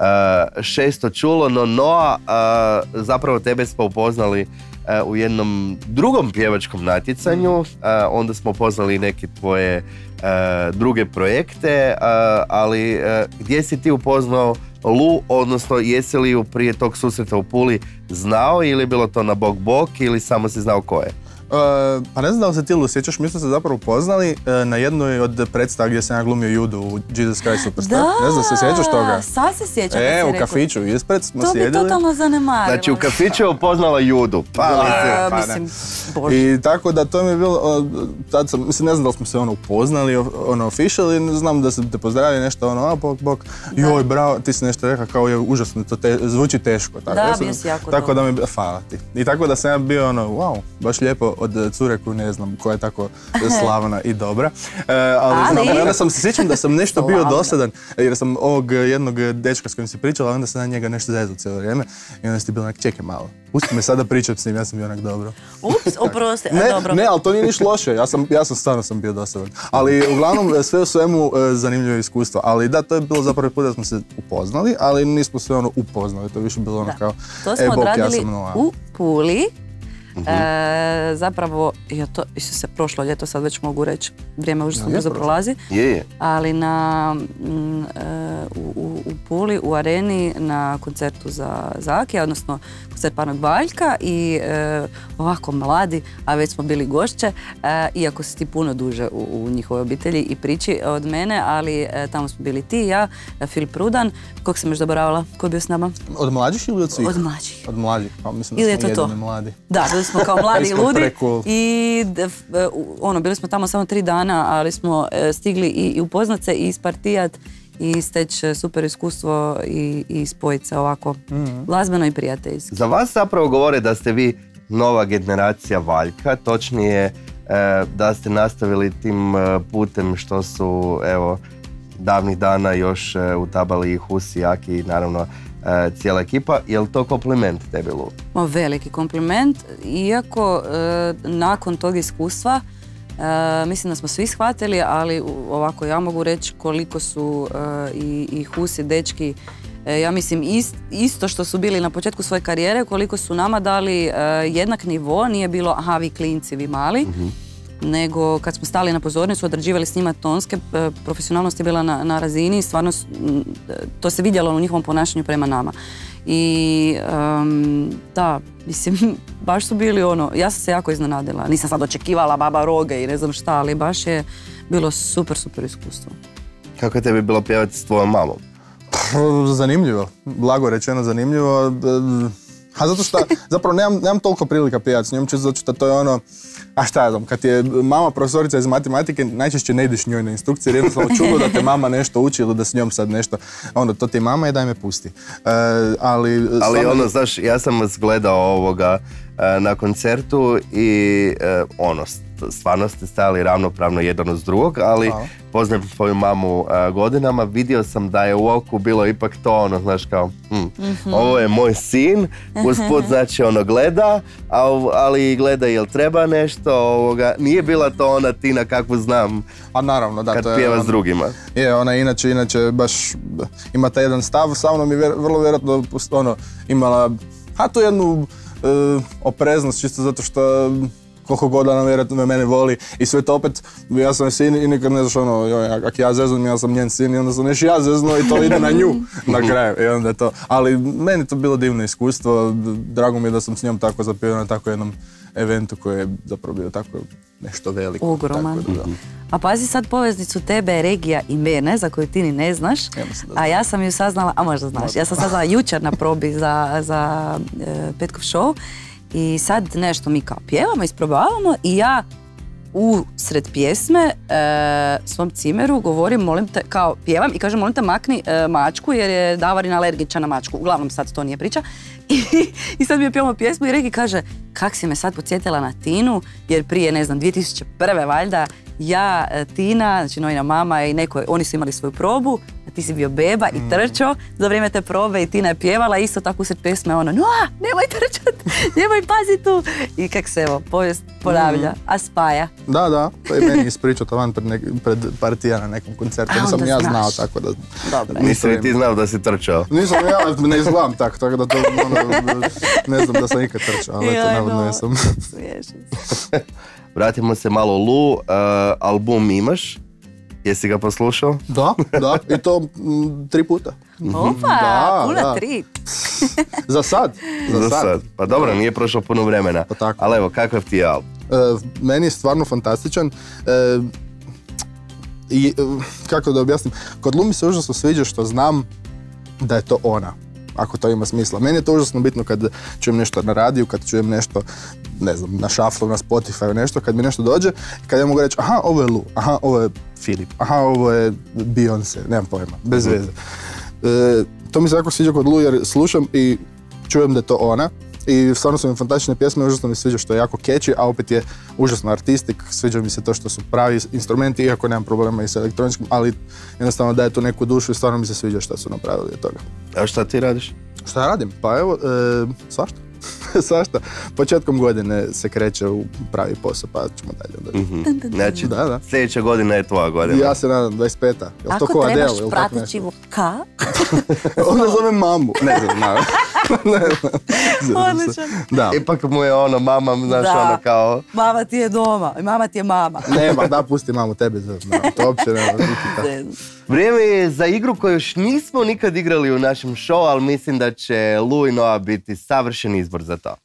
uh, Šesto čulo, no Noa, uh, zapravo tebe smo upoznali uh, u jednom drugom pjevačkom natjecanju, uh, onda smo upoznali neke tvoje uh, druge projekte, uh, ali uh, gdje si ti upoznao Lu, odnosno jesi li ju prije tog susreta u Puli znao ili je bilo to na bok bok ili samo si znao ko je? Uh, pa ne znam da li se ti Lu sjećaš, mi smo se zapravo upoznali uh, na jednoj od predstava gdje sam ja glumio Judu u Jesus Christ Superstar. Da, ne znam, se sjećaš toga? sad se sjećam. E, u kafiću ispred smo to sjedili. To bi totalno zanemarila. Znači u kafiću je upoznala Judu. Pa, da, pa, mislim, Bože. I tako da to mi je bilo, tad sam, mislim ne znam da li smo se ono upoznali, ono officially, znam da sam te pozdravili nešto ono, a bok, bok, da. Joj bravo, ti si nešto rekao kao je užasno, to te, zvuči teško. Tako, da, ja sam, bio si jako tako dobro. da mi je, hvala ti. I tako da sam ja bio ono, wow, baš lijepo od cure koju ne znam, koja je tako slavna i dobra. E, ali, ali... Znam, onda sam se sjećam da sam nešto bio dosadan, jer sam ovog jednog dečka s kojim si pričala, onda sam na njega nešto zezao cijelo vrijeme i onda si bio onak, čekaj malo, pusti me sada pričati s njim, ja sam bio onak dobro. Ups, oprosti, ne, dobro. Ne, ali to nije niš loše, ja sam, ja sam stvarno sam bio dosadan. Ali uglavnom sve u svemu zanimljivo iskustvo, ali da, to je bilo zapravo put da smo se upoznali, ali nismo sve ono upoznali, to je više bilo ono da. kao, to smo e bok, odradili ja sam Noa. U Puli. Uh-huh. E, zapravo, ja to, Isuse, prošlo ljeto, sad već mogu reći, vrijeme užasno brzo prolazi. Je, je. Ali na, m, e, u, u Puli, u areni, na koncertu za Zakija, odnosno koncert Parnog Valjka i e, ovako mladi, a već smo bili gošće, e, iako si ti puno duže u, u njihovoj obitelji i priči od mene, ali e, tamo smo bili ti i ja, Filip Rudan, kog sam još zaboravila, ko je bio s nama? Od mlađih ili od svih? Od mlađih. Od mlađih, pa mislim da ili smo to jedini to? Mladi. Da, bili smo kao mladi i ludi preko... i ono, bili smo tamo samo tri dana, ali smo e, stigli i, i upoznat se i ispartijat i steći super iskustvo i, i spojiti se ovako mm-hmm. glazbeno i prijateljski. Za vas zapravo govore da ste vi nova generacija Valjka, točnije e, da ste nastavili tim e, putem što su evo davnih dana još e, utabali i Husi, Aki i naravno e, cijela ekipa. Je li to kompliment tebi, Lu? O, veliki kompliment, iako e, nakon tog iskustva e, mislim da smo svi shvatili, ali ovako ja mogu reći koliko su e, i, i Husi, dečki, e, ja mislim ist, isto što su bili na početku svoje karijere, koliko su nama dali e, jednak nivo, nije bilo aha vi klinci, vi mali, mm-hmm. nego kad smo stali na pozornicu, odrađivali s njima tonske, profesionalnost je bila na, na razini, stvarno to se vidjelo u njihovom ponašanju prema nama. I um, da, mislim, baš su bili ono, ja sam se jako iznenadila, nisam sad očekivala baba roge i ne znam šta, ali baš je bilo super, super iskustvo. Kako je tebi bilo pjevati s tvojom mamom? Zanimljivo, blago rečeno zanimljivo. A zato što zapravo nemam, nemam toliko prilika pjevati s njom, zato što to je ono, a šta ja znam, kad je mama profesorica iz matematike, najčešće ne ideš njoj na instrukcije, jer jednostavno čudo da te mama nešto uči ili da s njom sad nešto, onda to ti je mama i daj me pusti. Uh, ali ali stvarno... ono, znaš, ja sam vas gledao ovoga uh, na koncertu i uh, ono, stvarno ste stajali ravnopravno jedan uz drugog, ali Hvala. Poznajem tvoju mamu uh, godinama, vidio sam da je u oku bilo ipak to ono, znaš kao, hm, mm-hmm. ovo je moj sin, usput znači ono gleda, ali gleda jel treba nešto, ovoga, nije bila to ona Tina kakvu znam. A naravno, da, kad to je pjeva on, s drugima. Je, ona inače, inače baš ima taj jedan stav, sa mnom je vjer, vrlo vjerojatno ono, imala, a tu jednu uh, opreznost, čisto zato što koliko god ona vjerojatno me mene voli i sve to opet, ja sam sin i nikad ne znaš ono, joj, ak ja zeznem, ja sam njen sin i onda sam neš ja zeznuo i to ide na nju na kraju i onda je to, ali meni to bilo divno iskustvo, drago mi je da sam s njom tako zapio na tako jednom eventu koji je zapravo bio tako nešto veliko. Ogroman. Tako da, da. A pazi sad poveznicu tebe, regija i mene, za koju ti ni ne znaš, Ja mislim da a znam. ja sam ju saznala, a možda znaš, ja sam saznala jučer na probi za, za e, Petkov show i sad nešto mi kao pjevamo, isprobavamo i ja u sred pjesme e, svom cimeru govorim, molim te, kao pjevam i kažem molim te makni e, mačku jer je Davarin alergičan na mačku. Uglavnom sad to nije priča. I, i sad mi je pjevamo pjesmu i Regi kaže kak si me sad podsjetila na Tinu jer prije ne znam dvije tisuće prve valjda ja, Tina, znači Nojina mama i neko, oni su imali svoju probu, a ti si bio beba i trčao za vrijeme te probe i Tina je pjevala isto tako usred pjesme ono, no, nemoj trčat, nemoj pazi tu. I kak se evo, povijest ponavlja, a spaja. Da, da, to je meni ispričao taman pred, nek, pred par tjedana na nekom koncertu, A, nisam onda ja znaš. znao, tako da... Dobro. Nisi li ti znao da si trčao? Nisam ja, ne izgledam tako, tako da to, ono, ne znam da sam ikad trčao, ali eto, Joj, navodno no. jesam. Smiješno. Vratimo se malo Lu, uh, album imaš? Jesi ga poslušao? Da, da, i to m, tri puta. Opa, Da, puna da. tri. Za sad, za, Za sad. sad. Pa dobro, nije prošlo puno vremena. Pa tako. Ali evo, kakav ti je album? E, meni je stvarno fantastičan. E, i, e, kako da objasnim, kod Lu mi se užasno sviđa što znam da je to ona, ako to ima smisla. Meni je to užasno bitno kad čujem nešto na radiju, kad čujem nešto, ne znam, na šaflu, na Spotify, nešto, kad mi nešto dođe, kad ja mogu reći, aha, ovo je Lu, aha, ovo je Filip, aha, ovo je Beyoncé, nemam pojma, bez Mhm. veze. E, to mi se jako sviđa kod Lu jer slušam i čujem da je to ona. I stvarno su mi fantastične pjesme, užasno mi sviđa što je jako catchy, a opet je užasno artistik, sviđa mi se to što su pravi instrumenti, iako nemam problema i sa elektroničkim, ali jednostavno daje tu neku dušu i stvarno mi se sviđa što su napravili od toga. A šta ti radiš? Šta ja radim? Pa evo, e, svašta. svašta. Početkom godine se kreće u pravi posao, pa ćemo dalje onda. Mhm. Znači, Da, da. sljedeća godina je tvoja godina. Ja se nadam, dvadeset peta. Jel to Ako ko Adele, trebaš jel tako prateći nešto? voka, Ona zove mamu. Ne znam, naravno. Ne znam. odličan. Da. Ipak mu je ono, mama, znaš, Da. ono kao... Mama ti je doma i mama ti je mama. Nema, da, pusti mamu, tebe za to uopće nema. niti tako. Vrijeme je za igru koju još nismo nikad igrali u našem show, ali mislim da će Lu i Noa biti savršen izbor za to.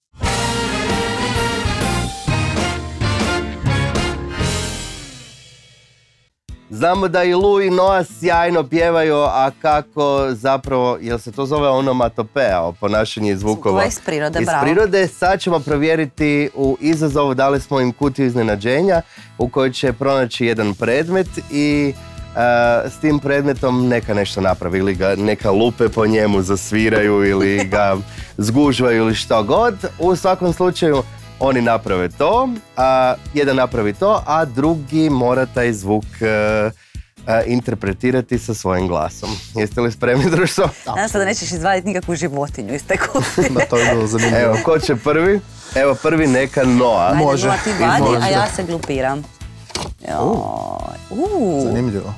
Znamo da i Lu i Noa sjajno pjevaju, a kako zapravo, jel se to zove onomatopeja, ponašanje zvukova? Zvukova iz prirode, iz bravo. prirode. Sad ćemo provjeriti u izazovu, dali smo im kutiju iznenađenja u kojoj će pronaći jedan predmet i uh, s tim predmetom neka nešto napravi ili ga neka lupe po njemu, zasviraju ili ga zgužvaju ili što god. U svakom slučaju oni naprave to, a jedan napravi to, a drugi mora taj zvuk uh, uh, interpretirati sa svojim glasom. Jeste li spremni, društvo? Nadam se da nećeš izvaditi nikakvu životinju iz te kutije. Da, to je bilo zanimljivo. Evo, ko će prvi? Evo, prvi neka Noa. Ajde, Može. Noa, ti vadi, Može. a ja se glupiram. Joj. Uuu. Zanimljivo.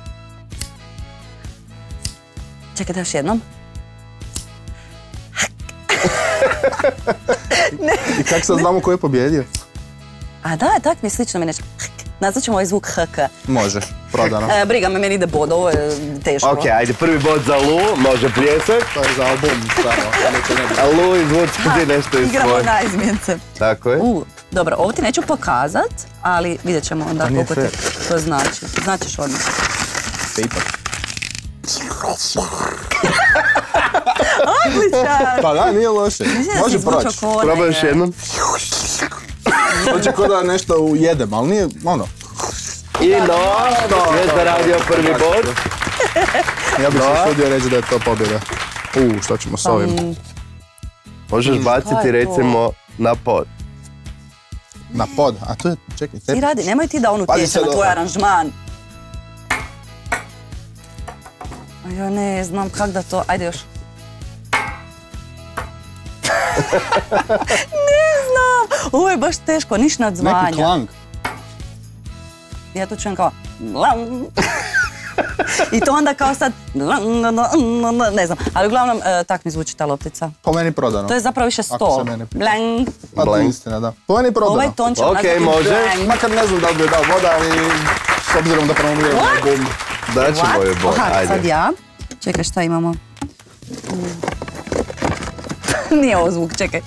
Čekaj, da još jednom. I kako sad znamo ko je pobjedio? A da, tak mi je slično mi neće. Nazvat ćemo ovaj zvuk H K. Može, prodano. E, briga me, meni ide bod, ovo je teško. Ok, ajde, prvi bod za Lu, može pljesak. To je za album, stvarno. neće ne biti. A Lu, izvuci ti nešto iz Igramo svoje. na izmjence. Tako je. U, dobro, ovo ti neću pokazat, ali vidjet ćemo onda nije koliko ti to znači. Značiš odmah. Te ipak. Odličan! Pa da, nije loše. Mislim da si Može izvučao proći. ko onaj, Probaj još e, jednom. Hoće ko da nešto ujedem, ali nije, ono. I Noa, je zaradio prvi bod. Ja bih se Da. usudio reći da je to pobjeda. U, šta ćemo s ovim? um, Možeš Šta baciti je to? recimo na pod. Na pod, a tu je, čekaj, Ti tepi. radi, nemoj ti da on Pazi utječe sad na tvoj ovo. aranžman. A ja ne znam kak da to, ajde još. Ne znam, ovo je baš teško, niš na Neki dzvanja. klang. Ja to čujem kao... lam. I to onda kao sad, ne znam, ali uglavnom tak mi zvuči ta loptica. Po meni prodano. To je zapravo više Ako stol. se mene pita. Blang. Pa to je istina, da. Po meni prodano. Ovaj ton ćemo Ok, nazvati može. blang. Makar ne znam da li bi dao voda, ali s obzirom da promoviram album. Daćemo je bod, Aha, ajde. sad ja. Čekaj, šta imamo? Nije ovo zvuk, čekaj.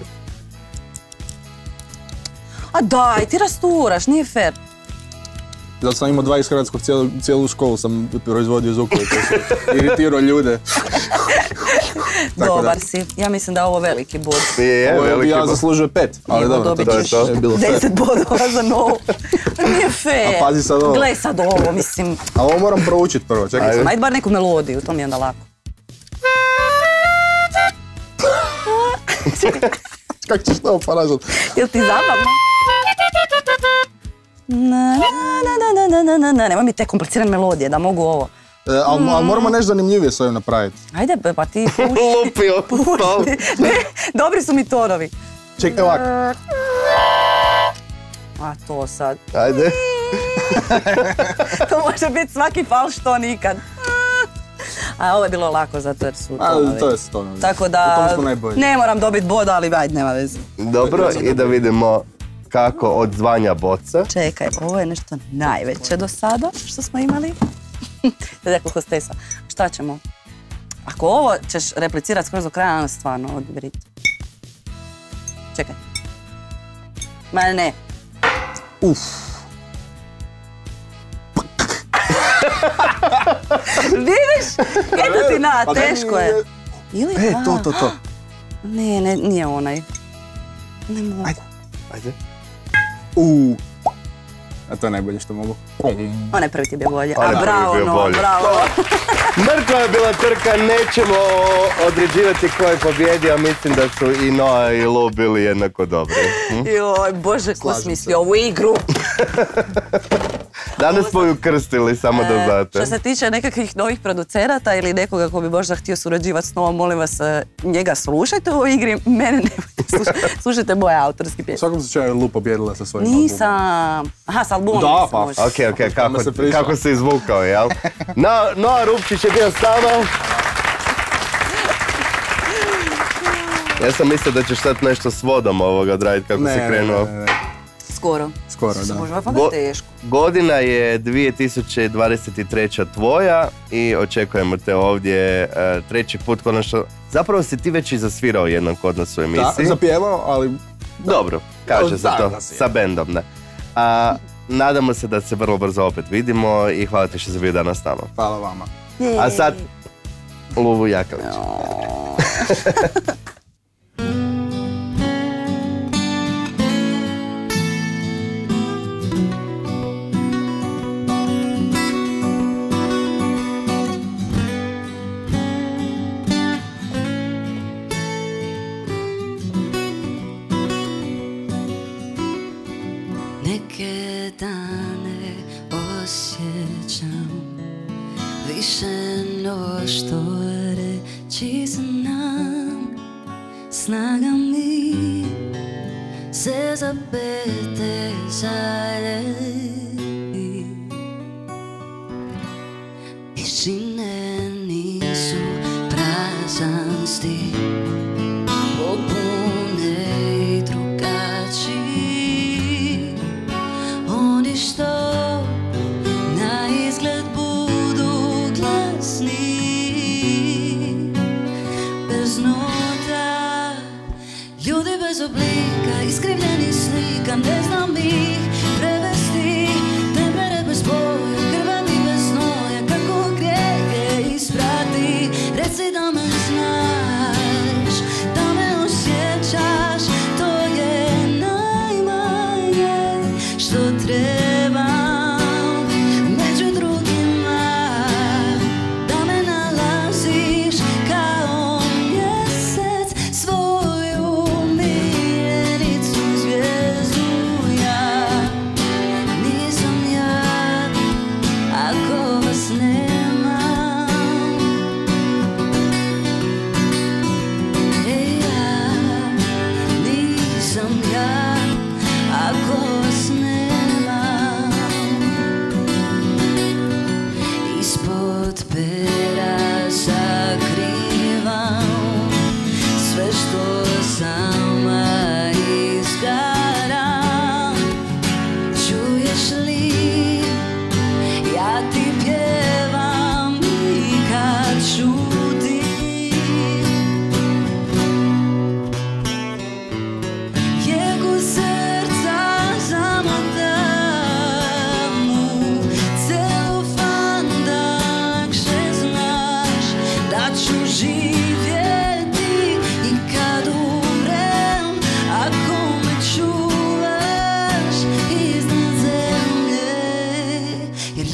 A daj, ti rasturaš, nije fair. Zato sam imao dva iz Hrvatskog, cijelu, cijelu školu sam proizvodio zvukove koji su iritirao ljude. Dobar si. Ja mislim da je ovo veliki bod. Je, je, Ovo je veliki ja bod. zaslužio pet, ali Evo, dobro, dobit to je ćeš to. Je bilo fair. deset bodova za novu. Nije fair. A pazi sad ovo. Gle sad ovo, mislim. A ovo moram proučit prvo, čekaj sad. Ajde bar neku melodiju, to mi je onda lako. Kako ćeš to oparažat? Jel ti zabavno? Na, na, na, na, na, na, na. Nemoj mi te komplicirane melodije, da mogu ovo. E, ali al moramo nešto zanimljivije s ovim napraviti. Ajde, pa ti puši. Lupio, stol. Ne, dobri su mi tonovi. Čekaj, ovako. A to sad. Ajde. To može biti svaki falš to nikad. A ovo je bilo lako zato jer su A, tonovi. to je tonovi. Tako U da tom smo najbolji. ne moram dobiti bod, ali ajde, nema veze. Dobro, i da vidimo kako odzvanja boca. Čekaj, ovo je nešto najveće do sada što smo imali. Sada koliko stesa. Šta ćemo? Ako ovo ćeš replicirati skoro do kraja, ono stvarno odbrit. Čekaj. Ma ne. Uf. Vidiš? Eto ti na, Pa daj mi- teško je. Ili? E, to, to, to. Ne, ne, nije onaj. Ne mogu. Ajde. Uuu. A to je najbolje što mogu. Onaj prvi ti je bio bolje. Onaj A prvi bravo, bio no, bolje. bravo. Mrtva je bila trka, nećemo određivati ko je pobjedio, mislim da su i Noa i Lu bili jednako dobri. Hm? Joj, Bože, ko Slažem smislio ovu igru. Danas smo ju krstili, samo da E, znate. Što se tiče nekakvih novih producenata ili nekoga ko bi možda htio surađivati s Novom, molim vas, e, njega slušajte u ovoj igri, mene nemojte slušati. Slušajte moje autorski U pjesme. svakom slučaju je Lu pobjedila sa svojim albumom. Nisam. Aha, s albumom Da, nisam pa. možda. Ok, ok, kako, se prišla. kako si izvukao, jel? No, Noa Rupčić je bio s nama. Ja sam mislio da ćeš sad nešto s vodom ovoga odraditi kako si Ne, krenuo. ne, ne, ne. Skoro. Skoro, da. Može, ovo je Go- fakat teško. Godina je dvije tisuće dvadeset treća tvoja i očekujemo te ovdje e, treći put konačno. Zapravo si ti već i zasvirao jednom kod nas u Da, emisiji. zapjevao, ali Dobro, kaže se Da, to, da si. sa bendom, da. A, nadamo se da se vrlo brzo opet vidimo i hvala ti što si bio danas s nama. hvala vama. A sad, Luvu Jakalić. Neke dane osjećam više no što reći znam. Snaga mi se zapete zaljevi. Tišine nisu prazan stih, popune i drugačiji. Oni što na izgled budu glasni, bez nota, ljudi bez oblika, iskrivljeni slika, ne znam ih prevesti. Tempere bez boje, krvavi bez znoja, kako grijehe isprati, reci da me znaš.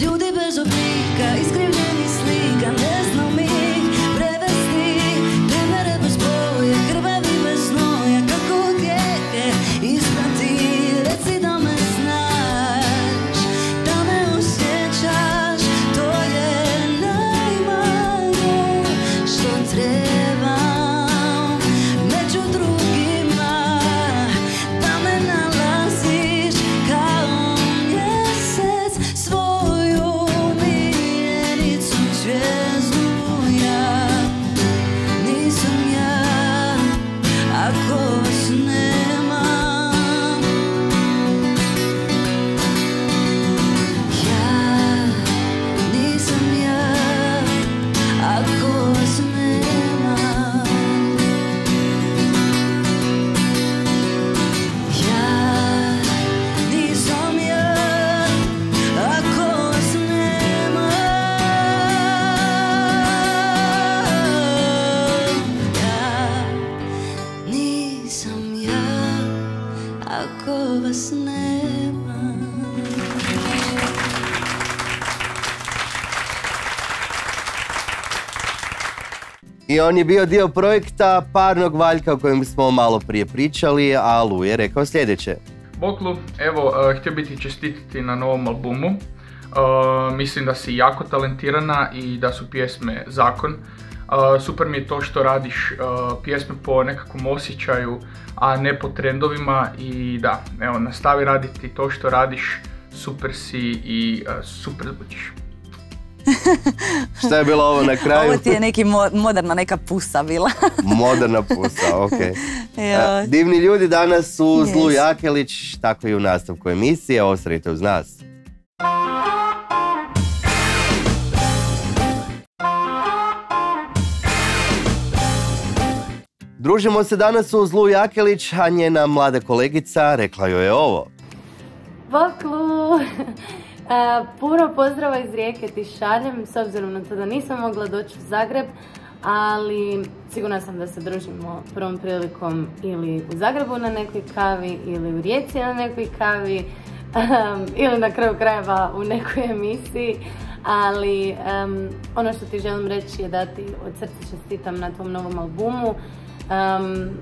ljudi bez oblika, iskrivljeni slika, ne znam ih prevesti. Primere bez boje, krvavi bez znoja, kako gdje isprati. Reci da me znaš, da me osjećaš, to je najmanje što trebam. Među drugima, da me nalaziš kao mjesec, svoju miljenicu zvijezdu. Ja nisam ja, ako vas nema. Ja nisam ja, ako vas nema. Ja nisam ja, ako vas nema. Ja nisam ja, ako vas nema. I on je bio dio projekta Parnog valjka o kojem smo malo prije pričali, a Lu je rekao sljedeće. Bok Lu, evo, uh, htio bi ti čestitati na novom albumu. Uh, mislim da si jako talentirana i da su pjesme zakon. Uh, super mi je to što radiš uh, pjesme po nekakvom osjećaju, a ne po trendovima. I da, evo, nastavi raditi to što radiš, super si i uh, super zvučiš. Šta je bilo ovo na kraju? Ovo ti je neki mo- moderna neka pusa bila. Moderna pusa, ok. Joj. Divni ljudi danas uz Yes. Lu Jakelić, tako i u nastavku emisije, ostanite uz nas. Družimo se danas uz Lu Jakelić, a njena mlada kolegica rekla joj je ovo. Bok Lu! E, puno pozdrava iz Rijeke ti šaljem, s obzirom na to da nisam mogla doći u Zagreb, ali sigurna sam da se družimo prvom prilikom ili u Zagrebu na nekoj kavi, ili u Rijeci na nekoj kavi, um, ili na kraju krajeva u nekoj emisiji. Ali um, ono što ti želim reći je da ti od srca čestitam na tom novom albumu. Um,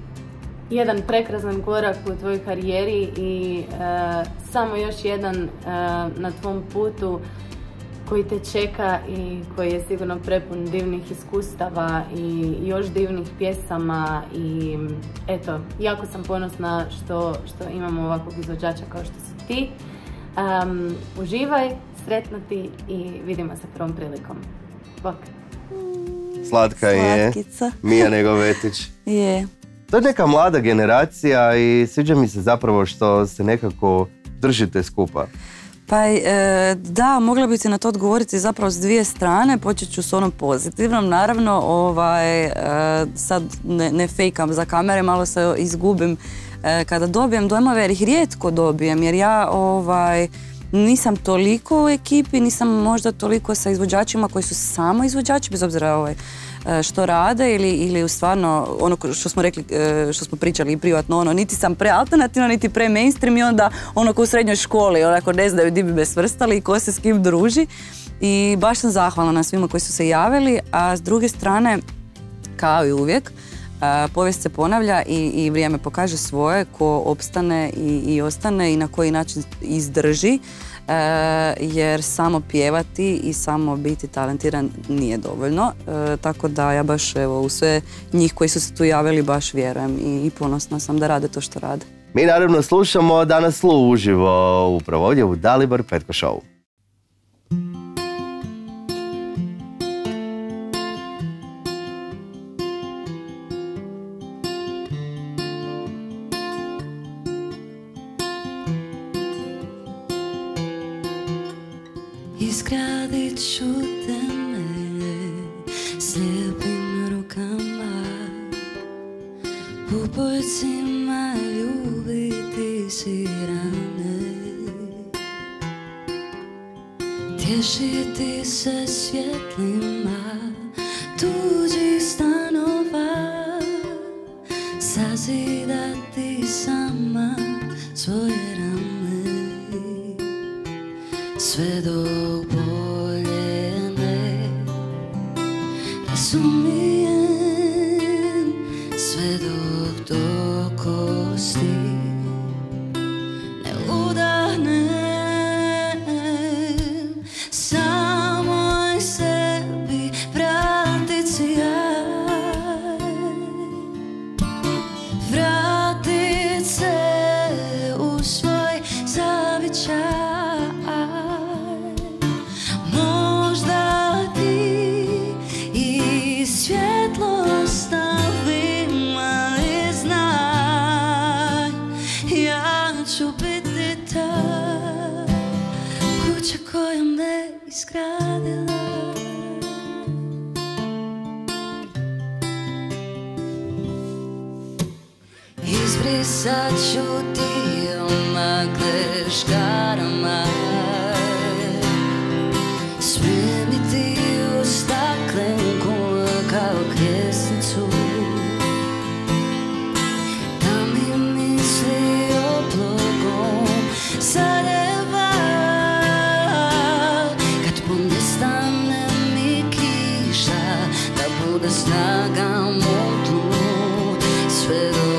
jedan prekrasan korak u tvojoj karijeri i uh, samo još jedan uh, na tvom putu koji te čeka i koji je sigurno prepun divnih iskustava i još divnih pjesama. I eto, jako sam ponosna što, što imamo ovakvog izvođača kao što si ti. Um, uživaj, sretno ti i vidimo se prvom prilikom. Bok. Slatka je Slatkica. Mija Negovetić. Je. To je neka mlada generacija i sviđa mi se zapravo što se nekako držite skupa. Pa e, da, mogla bi ti na to odgovoriti zapravo s dvije strane. Počet ću s onom pozitivnom. Naravno, ovaj, e, sad ne, ne fejkam za kamere, malo se izgubim e, kada dobijem dojmove, jer ih rijetko dobijem, jer ja ovaj, nisam toliko u ekipi, nisam možda toliko sa izvođačima koji su samo izvođači, bez obzira ovaj, što rade ili, ili u stvarno ono što smo rekli, što smo pričali i privatno, ono, niti sam prealternativna, niti pre mainstream i onda ono ko u srednjoj školi, onako ne znaju di bi me svrstali i ko se s kim druži. I baš sam zahvalna na svima koji su se javili, a s druge strane, kao i uvijek, povijest se ponavlja i, i vrijeme pokaže svoje, ko opstane i, i ostane i na koji način izdrži. E, jer samo pjevati i samo biti talentiran nije dovoljno. E, tako da ja baš evo, u sve njih koji su se tu javili baš vjerujem i, i ponosna sam da rade to što rade. Mi naravno slušamo danas Lu uživo upravo ovdje u Dalibor Petko Show. Izgradit ću temelje slijepim rukama, u bojcima ljubiti si rane, tješiti se svjetlima tuđih stanova, sazidati sama svoje rame. sve dok bolje ne razumijem, sve dok do kosti ne udahnem, samoj sebi vratit si jaj, vratit se u svoj zavičaj. Možda ti i svjetlost stavim, ali znaj, ja ću biti ta kuća koja me izgradila. Izbrisat ću dio magle škarama, spremiti u staklenku kao kresnicu, da mi misli oblogom zareva, kad ponestane mi kiša, da bude snaga mom tlu, sve do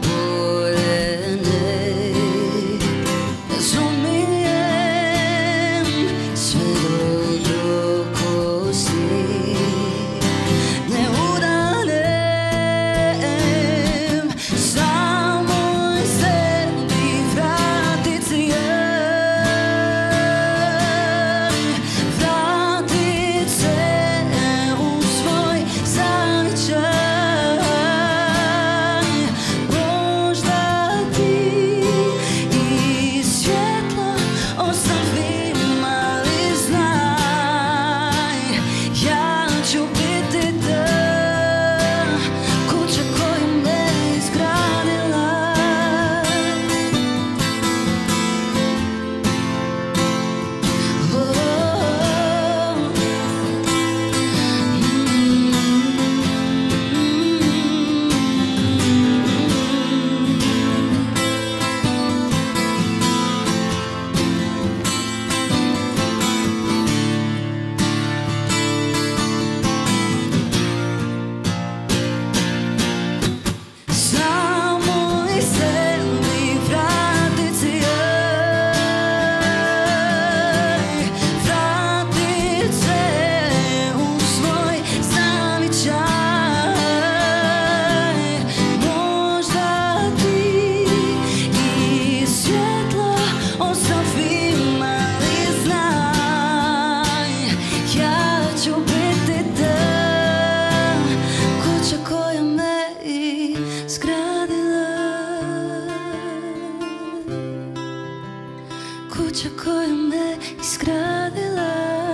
kuća koja me izgradila.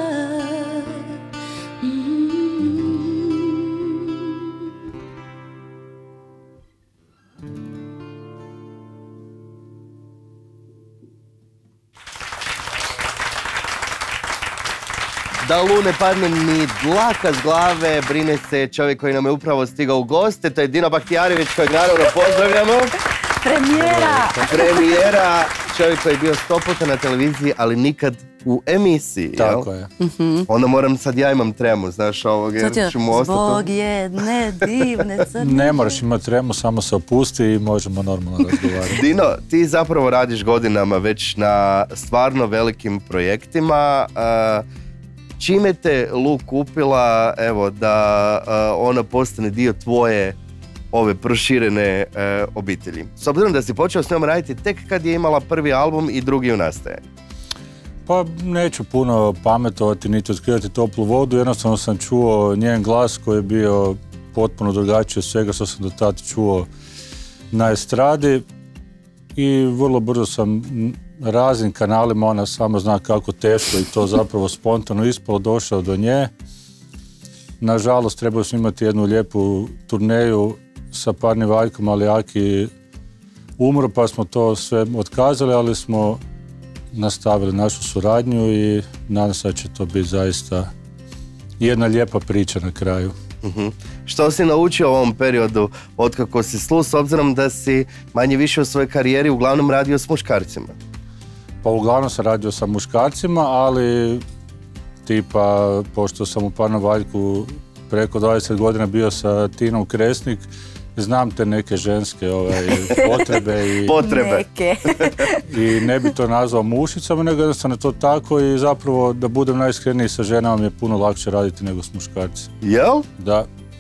Da Lu ne padne ni dlaka s glave, brine se čovjek koji nam je upravo stigao u goste, to je Dino Baktijarević kojeg naravno pozdravljamo. Premijera! Premijera, čovjek koji je bio sto puta na televiziji, ali nikad u emisiji. Tako jel? je. Mhm. Onda moram, sad ja imam tremu, znaš ovog, jer ću mu ostati. Zbog jedne divne crne. Ne moraš imati tremu, samo se opusti i možemo normalno razgovarati. Dino, ti zapravo radiš godinama već na stvarno velikim projektima. Uh, čime te Lu kupila, evo, da uh, ona postane dio tvoje ove proširene uh, obitelji? S obzirom da si počeo s njom raditi tek kad je imala prvi album i drugi u nastajanju. Pa neću puno pametovati niti otkrivati toplu vodu, jednostavno sam čuo njen glas koji je bio potpuno drugačiji od svega što sam do tada čuo na estradi i vrlo brzo sam raznim kanalima, ona sama zna kako teško i to zapravo spontano ispalo, došao do nje. Nažalost, trebali smo imati jednu lijepu turneju sa parnim Valjkom, ali Aki umro, pa smo to sve otkazali, ali smo nastavili našu suradnju i nadam se da će to biti zaista jedna lijepa priča na kraju. Uh-huh. Što si naučio u ovom periodu otkako si Lu, s obzirom da si manje više u svojoj karijeri uglavnom radio s muškarcima? Pa uglavnom sam radio sa muškarcima, ali tipa, pošto sam u Parnom Valjku preko dvadeset godina bio sa Tinom Kresnik, znam te neke ženske ovaj, potrebe i, Potrebe. i ne bi to nazvao mušicama, nego jednostavno to tako i zapravo da budem najiskreniji sa ženama mi je puno lakše raditi nego s muškarcima. Jel? Da.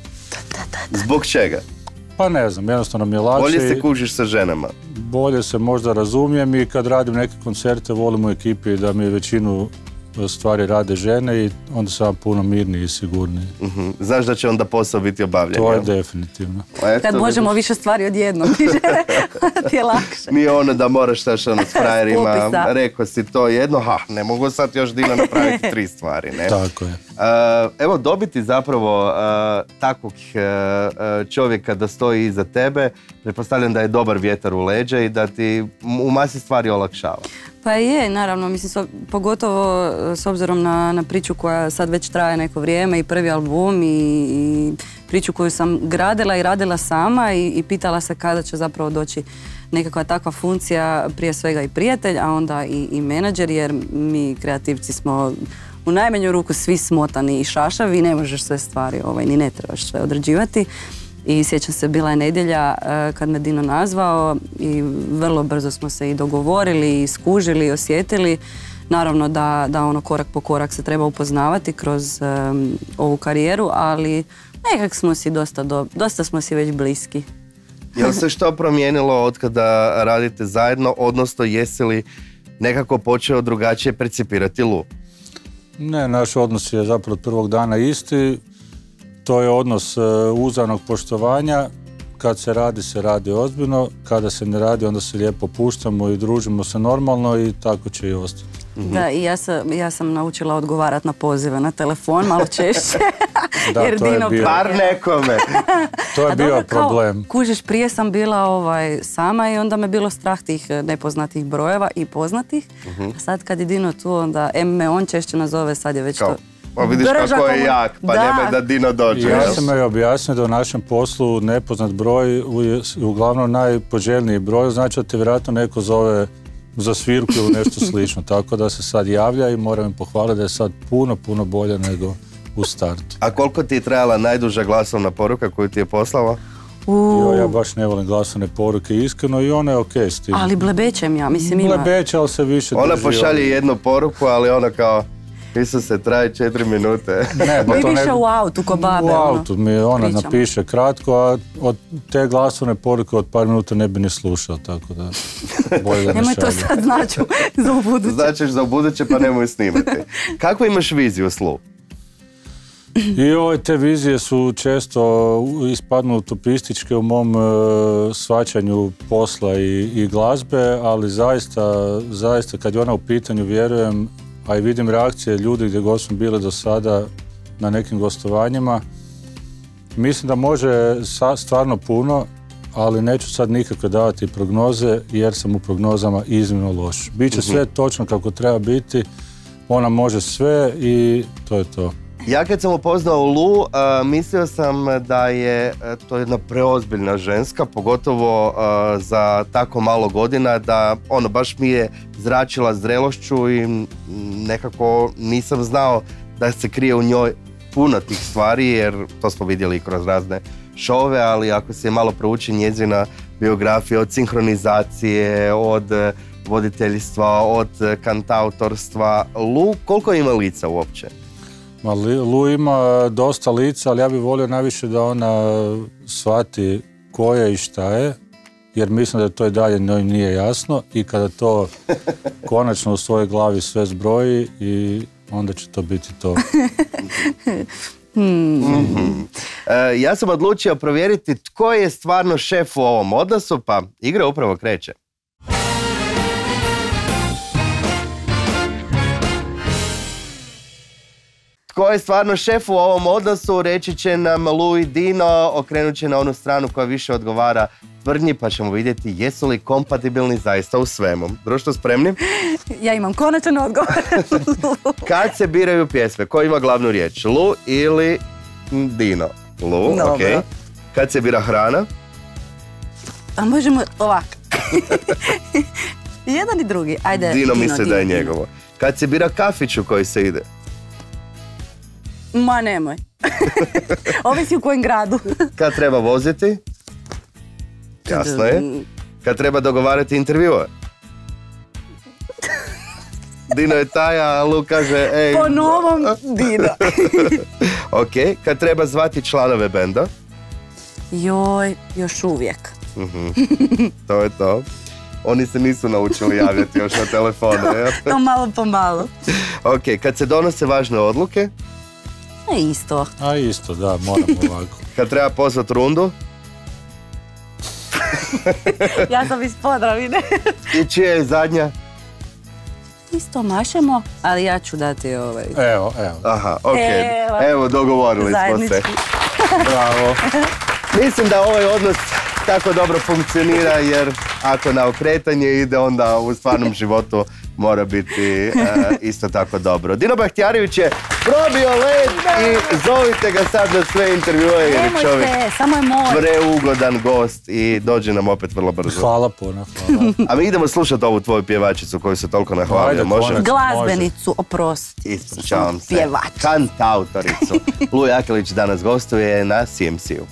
Zbog čega? Pa ne znam, jednostavno mi je lakše. Bolje se kužiš sa ženama? Bolje se možda razumijem i kad radim neke koncerte volim u ekipi da mi većinu stvari rade žene i onda sam puno mirniji i sigurniji. Uh-huh. Znaš da će onda posao biti obavljen? To je jel? definitivno. Eto, Kad možemo vidiš. više stvari odjednom, ti je lakše. Nije ono da moraš staš ono s frajerima, Popisa. rekao si to jedno, ha, ne mogu sad još Dina napraviti tri stvari, ne? Tako je. Uh, evo, dobiti zapravo uh, takvog uh, čovjeka da stoji iza tebe, pretpostavljam da je dobar vjetar u leđa i da ti u masi stvari olakšava. Pa je, naravno, mislim, so, pogotovo s obzirom na, na priču koja sad već traje neko vrijeme i prvi album i, i priču koju sam gradila i radila sama i, i pitala se kada će zapravo doći nekakva takva funkcija, prije svega i prijatelj, a onda i, i menadžer, jer mi kreativci smo u najmanju ruku svi smotani i šašavi i ne možeš sve stvari, ovaj, ni ne trebaš sve odrađivati. I sjećam se, bila je nedjelja uh, kad me Dino nazvao i vrlo brzo smo se i dogovorili i skužili i osjetili. Naravno da, da ono korak po korak se treba upoznavati kroz um, ovu karijeru, ali nekak smo si dosta, do, dosta smo si već bliski. Jel se što promijenilo od kada radite zajedno, odnosno jesi li nekako počeo drugačije percipirati Lu? Ne, naš odnos je zapravo od prvog dana isti. To je odnos uh, uzajamnog poštovanja. Kad se radi, se radi ozbiljno. Kada se ne radi, onda se lijepo puštamo i družimo se normalno i tako će i ostati. Mm-hmm. Da, i ja sam, ja sam naučila odgovarati na pozive na telefon malo češće. Da, jer to Dino je bio, Bar nekome. to je A bio dobro, kao, problem. Kužiš, prije sam bila ovaj, sama i onda me bilo strah tih nepoznatih brojeva i poznatih. Uh-huh. A sad kad je Dino tu, onda em me on češće nazove, sad je već kao, to... Pa vidiš Drža kako je komu... jak, pa da. nemoj da Dino dođe. Ja sam joj objasnio da u našem poslu nepoznat broj je uglavnom najpoželjniji broj, znači da te vjerojatno neko zove za svirku ili nešto slično, tako da se sad javlja i moram im pohvaliti da je sad puno, puno bolje nego u startu. A koliko ti je trajala najduža glasovna poruka koju ti je poslala? Jo, ja baš ne volim glasovne poruke, iskreno, i ona je okej okay s tim. Ali blebećem ja, mislim ima... Blebeće, ali se više Ona drži. pošalje jednu poruku, ali ona kao, Isuse, traje četiri minute. Ne, mi više ne... u autu ko babe. U autu mi ona pričam. napiše kratko, a od te glasovne poruke od par minuta ne bi ni slušao, tako da bolje da ne nemoj to sad znači za ubuduće. Značiš za ubuduće, pa nemoj snimati. Kako imaš viziju s Lu? I ove te vizije su često ispadnu utopističke u mom uh, shvaćanju posla i, i glazbe, ali zaista, zaista kad je ona u pitanju vjerujem, a i vidim reakcije ljudi gdje god smo bili do sada na nekim gostovanjima, mislim da može sa, stvarno puno, ali neću sad nikakve davati prognoze jer sam u prognozama iznimno loš. Biće sve uh-huh. točno kako treba biti, ona može sve i to je to. Ja kad sam upoznao Lu, uh, mislio sam da je uh, to jedna preozbiljna ženska, pogotovo uh, za tako malo godina, da ono baš mi je zračila zrelošću i nekako nisam znao da se krije u njoj puno tih stvari, jer to smo vidjeli kroz razne šove, ali ako se malo prouči njezina biografija od sinhronizacije, od voditeljstva, od kantautorstva, Lu, koliko ima lica uopće? Ma, Lu ima dosta lica, ali ja bih volio najviše da ona shvati ko je i šta je, jer mislim da to i dalje njoj nije jasno i kada to konačno u svojoj glavi sve zbroji i onda će to biti to. Hmm. Mm-hmm. E, ja sam odlučio provjeriti tko je stvarno šef u ovom odnosu, pa igra upravo kreće. Tko je stvarno šef u ovom odnosu, reći će nam Lu i Dino, okrenut će na onu stranu koja više odgovara tvrdnji, pa ćemo vidjeti jesu li kompatibilni zaista u svemu. Društvo, spremni? Ja imam konačan odgovor. Kad se biraju pjesme, ko ima glavnu riječ? Lu ili Dino? Lu, ok. Okay. Kad se bira hrana? A možemo ovako. Jedan i drugi. Ajde, Dino misli Dino, da je Dino. njegovo. Kad se bira kafić u koji se ide? Ma nemoj. Ovisi u kojem gradu. Kad treba voziti? Jasno je. Kad treba dogovarati intervjue? Dino je taja, a Lu kaže ej... Po novom Dino. Ok, kad treba zvati članove benda? Joj, još uvijek. Mhm. To je to. Oni se nisu naučili javljati još na telefone. jel? To malo po malo. Ok, kad se donose važne odluke? E, isto. A isto, da, moramo ovako. Kad treba pozvat rundu? Ja sam iz Podravine. I čija je zadnja? Isto mašemo, ali ja ću dati ovaj... Evo, evo. Aha, ok. Evo. Evo, dogovorili smo se. Zajednički. Bravo. Mislim da ovaj odnos tako dobro funkcionira, jer ako na okretanje ide, onda u stvarnom životu mora biti uh, isto tako dobro. Dino Bahtjarević je probio led i zovite ga sad na sve intervjue, jer je čovjek Nemojte, samo je moj. preugodan gost i dođe nam opet vrlo brzo. Hvala puno, hvala. A mi idemo slušati ovu tvoju pjevačicu koju se toliko nahvalio, Ajde, može? konačno. Glazbenicu, oprosti. Ispričavam se. Pjevač. Kantautoricu. Lu Jakelić danas gostuje na C M C-u.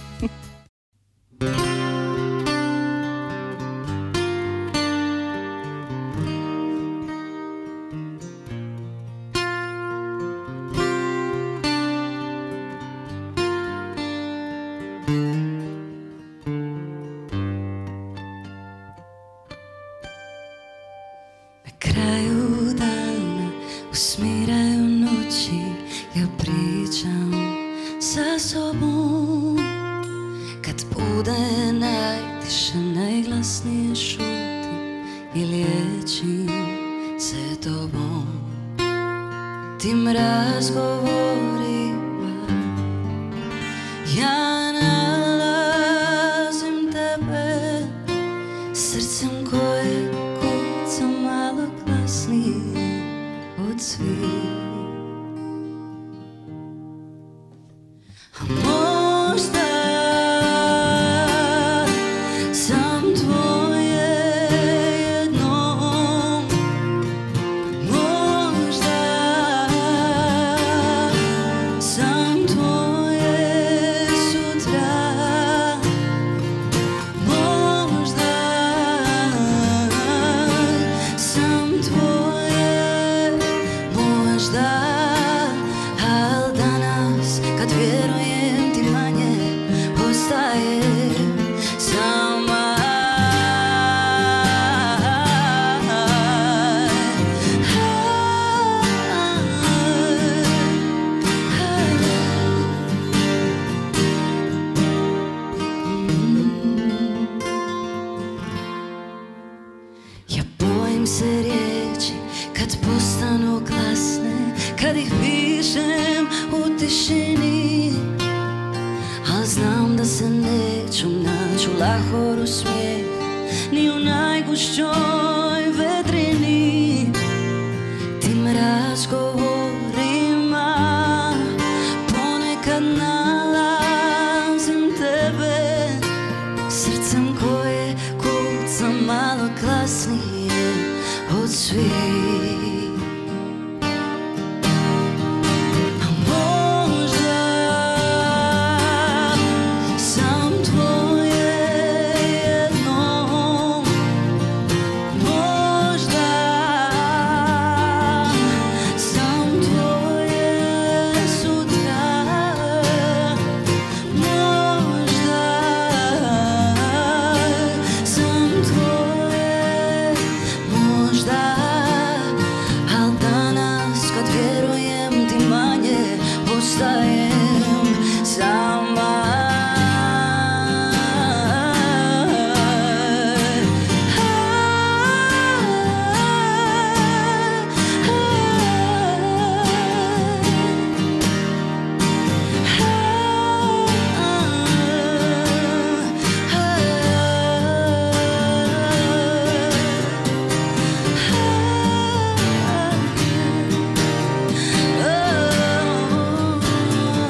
Na kraju dana usmiraju noći, ja pričam sa sobom. Kad bude najtiše, najglasnije šutim i liječim se tobom. Tim razgovorima ja nalazim tebe, srcem koje kuca malo glasnije od svih. A možda sam tvoje jednom, možda sam tvoje sutra, možda sam tvoje, možda, al danas kad vjerujem ti manje ostajem sama. Ja bojim se riječi kad postanu glasne, kad ih pišem u tišini, a znam da se neću naći u lahoru smijeh, ni u najgušćoj vedrini. Tim razgovorima ponekad nalazim tebe, srcem koje kuca malo glasnije od svih. A možda sam tvoje jednom, možda sam tvoje sutra, možda sam tvoje, možda, al danas kad vjerujem ti manje ostajem sama. Oh,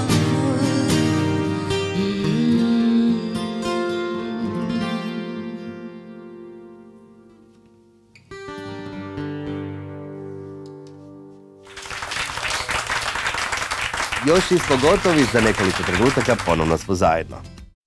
još nismo gotovi, za nekoliko trenutaka ponovno smo zajedno.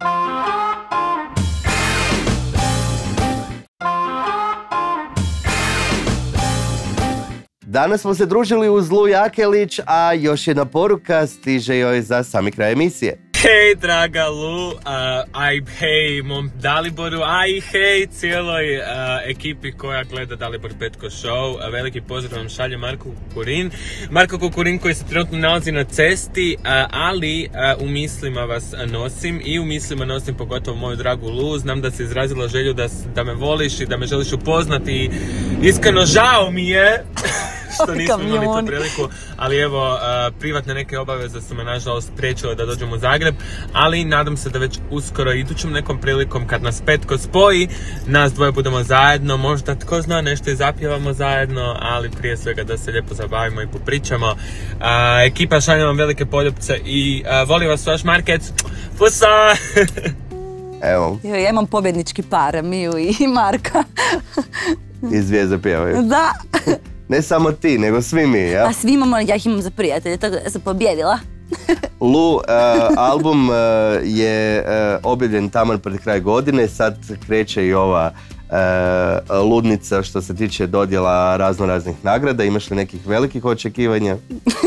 Danas smo se družili uz Lu Jakelić, a još jedna poruka stiže joj za sami kraj emisije. Hej, draga Lu, uh, aj hej mom Daliboru, aj hej cijeloj uh, ekipi koja gleda Dalibor Petko Show. Uh, veliki pozdrav vam šalje Marko Kukurin. Marko Kukurin koji se trenutno nalazi na cesti, uh, ali uh, u mislima vas nosim i u mislima nosim pogotovo moju dragu Lu. Znam da si izrazila želju da, da me voliš i da me želiš upoznati i iskreno žao mi je što nismo imali tu priliku, ali evo, uh, privatne neke obaveze su me nažalost spriječile da dođem u Zagreb, ali nadam se da već uskoro idućom nekom prilikom kad nas Petko spoji, nas dvoje budemo zajedno, možda tko zna nešto i zapjevamo zajedno, ali prije svega da se lijepo zabavimo i popričamo. Uh, ekipa, šaljem vam velike poljupce i uh, volim vas vaš Markec, pusa! Evo. Ja imam pobjednički par, Miju i Marka. I zvijezde pjevaju. Da. Ne samo ti, nego svi mi, ja? A svi imamo, ja ih imam za prijatelje, tako da sam pobjedila. Lu, uh, album uh, je uh, objavljen taman pred kraj godine, sad kreće i ova uh, ludnica što se tiče dodjela razno raznih nagrada. Imaš li nekih velikih očekivanja?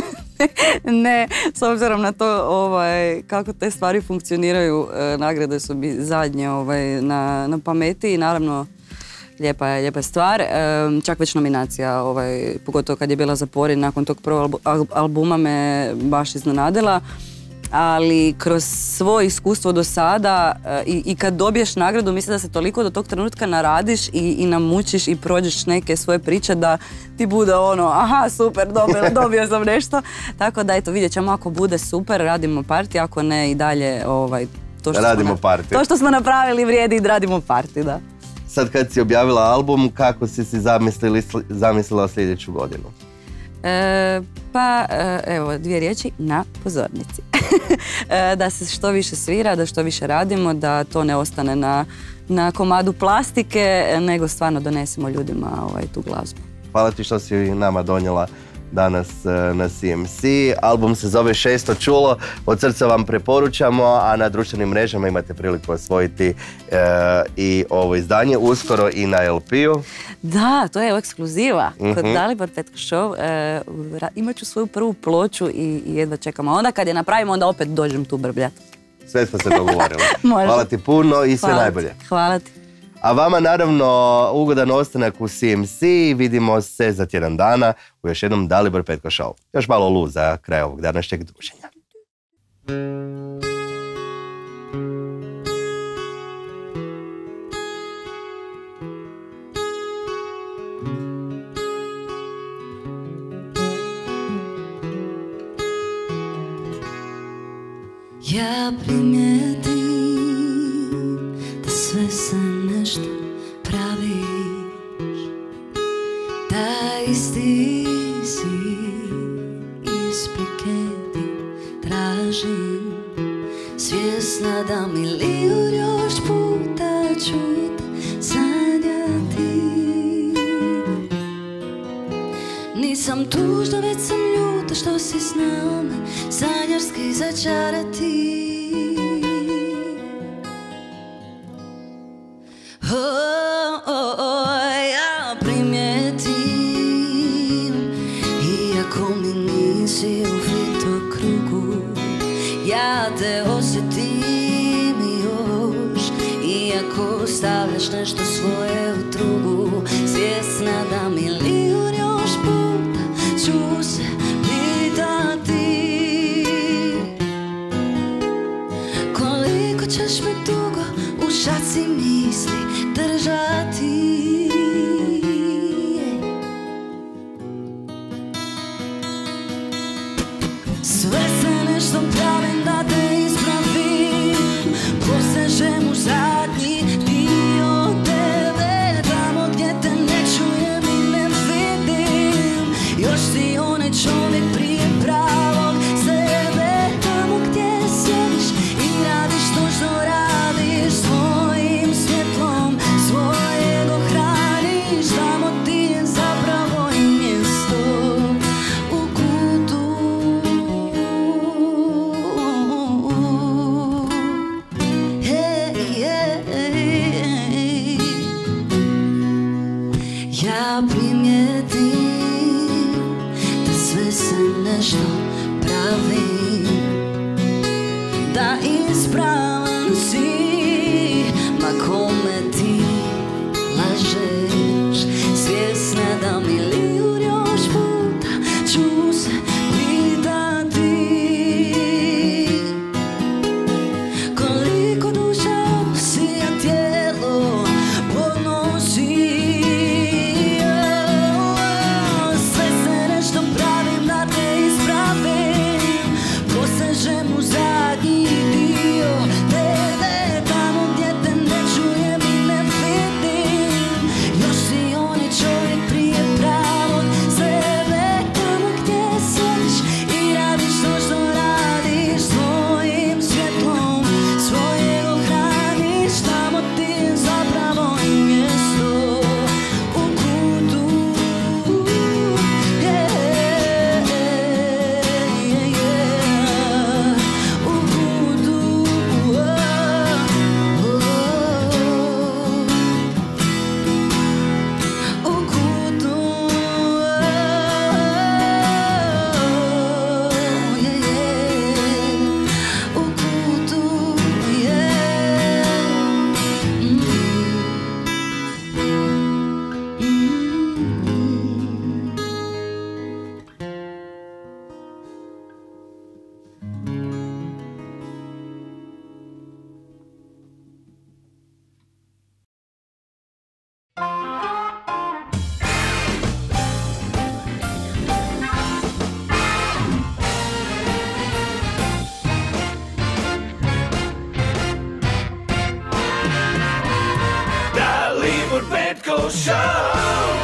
Ne, s obzirom na to ovaj, kako te stvari funkcioniraju, eh, nagrade su mi zadnje ovaj, na, na pameti i naravno lijepa je, lijepa je stvar. E, čak već nominacija, ovaj, pogotovo kad je bila Zapori, nakon tog prvog albuma me baš iznenadila. Ali kroz svoje iskustvo do sada e, i, i kad dobiješ nagradu, mislim da se toliko do tog trenutka naradiš i, i namučiš i prođeš neke svoje priče da ti bude ono, aha, super, dobio, dobio sam nešto. Tako da, eto, vidjet ćemo, ako bude super, radimo party, ako ne i dalje ovaj, to, što radimo smo, party. To što smo napravili vrijedi i radimo party, da. Sad kad si objavila album, kako si si zamislili, zamislila sljedeću godinu? E, pa, e, evo, dvije riječi, na pozornici. e, da se što više svira, da što više radimo, da to ne ostane na, na komadu plastike, nego stvarno donesemo ljudima ovaj, tu glazbu. Hvala ti što si nama donijela danas na C M C. Album se zove Šesto čulo, od srca vam preporučamo, a na društvenim mrežama imate priliku osvojiti e, i ovo izdanje, uskoro i na L P-u. Da, to je ekskluziva. Mm-hmm. Kod Dalibor Petko Show e, imat ću svoju prvu ploču i, i jedva čekamo. Onda kad je napravimo, onda opet dođem tu brbljati. Sve smo se dogovorili. Hvala ti puno i sve Hvala najbolje. Ti. Hvala ti. A vama naravno ugodan ostanak u C M C, vidimo se za tjedan dana u još jednom Dalibor Petko Show. Još malo Lu za kraj ovog današnjeg druženja. Ja primijetim da sve se nešto praviš, da isti si, isprike ti tražim, svjesna da milijun još puta ću te sanjati. Nisam tužna, već sam ljuta što si s nama sanjarski začarati. Oh, oh, oh, ja primijetim, iako mi nisi u vitokrugu, ja te osjetim još, iako stavljaš nešto svoje u trugu, svjesna da milijun još puta ću se pitati koliko ćeš me dugo u šaci misli držati. Sve se nešto pravim da te ispravim, posežem u zadnji dio tebe, tamo gdje te ne čujem i ne vidim. Još si onaj čovjek prije pravog sebe, tamo gdje sjediš i radiš to što radiš, svojim svjetlom svojeg ohraniš, tamo ti je zapravo i mjesto u kutu. nešto pravim, da ispravan si, ma kome ti lažeš, svjesna da milijun još puta ću se pitati koliko duša si, a tijelo podnosi. Sve se nešto pravim da te ispravim, posežem u zadnji dio tebe, tamo gdje te ne čujem i ne vidim. Još si onaj čovjek prije pravog sebe, tamo gdje sjediš i radiš to što radiš, svojim svjetlom svojeg ohraniš, tamo ti je zapravo i mjesto u kutu. Yeah, yeah, yeah. U kutu. Oh, oh. U kutu. Oh, yeah, yeah. U kutu. Yeah. Mm. Dalibor Petko Show.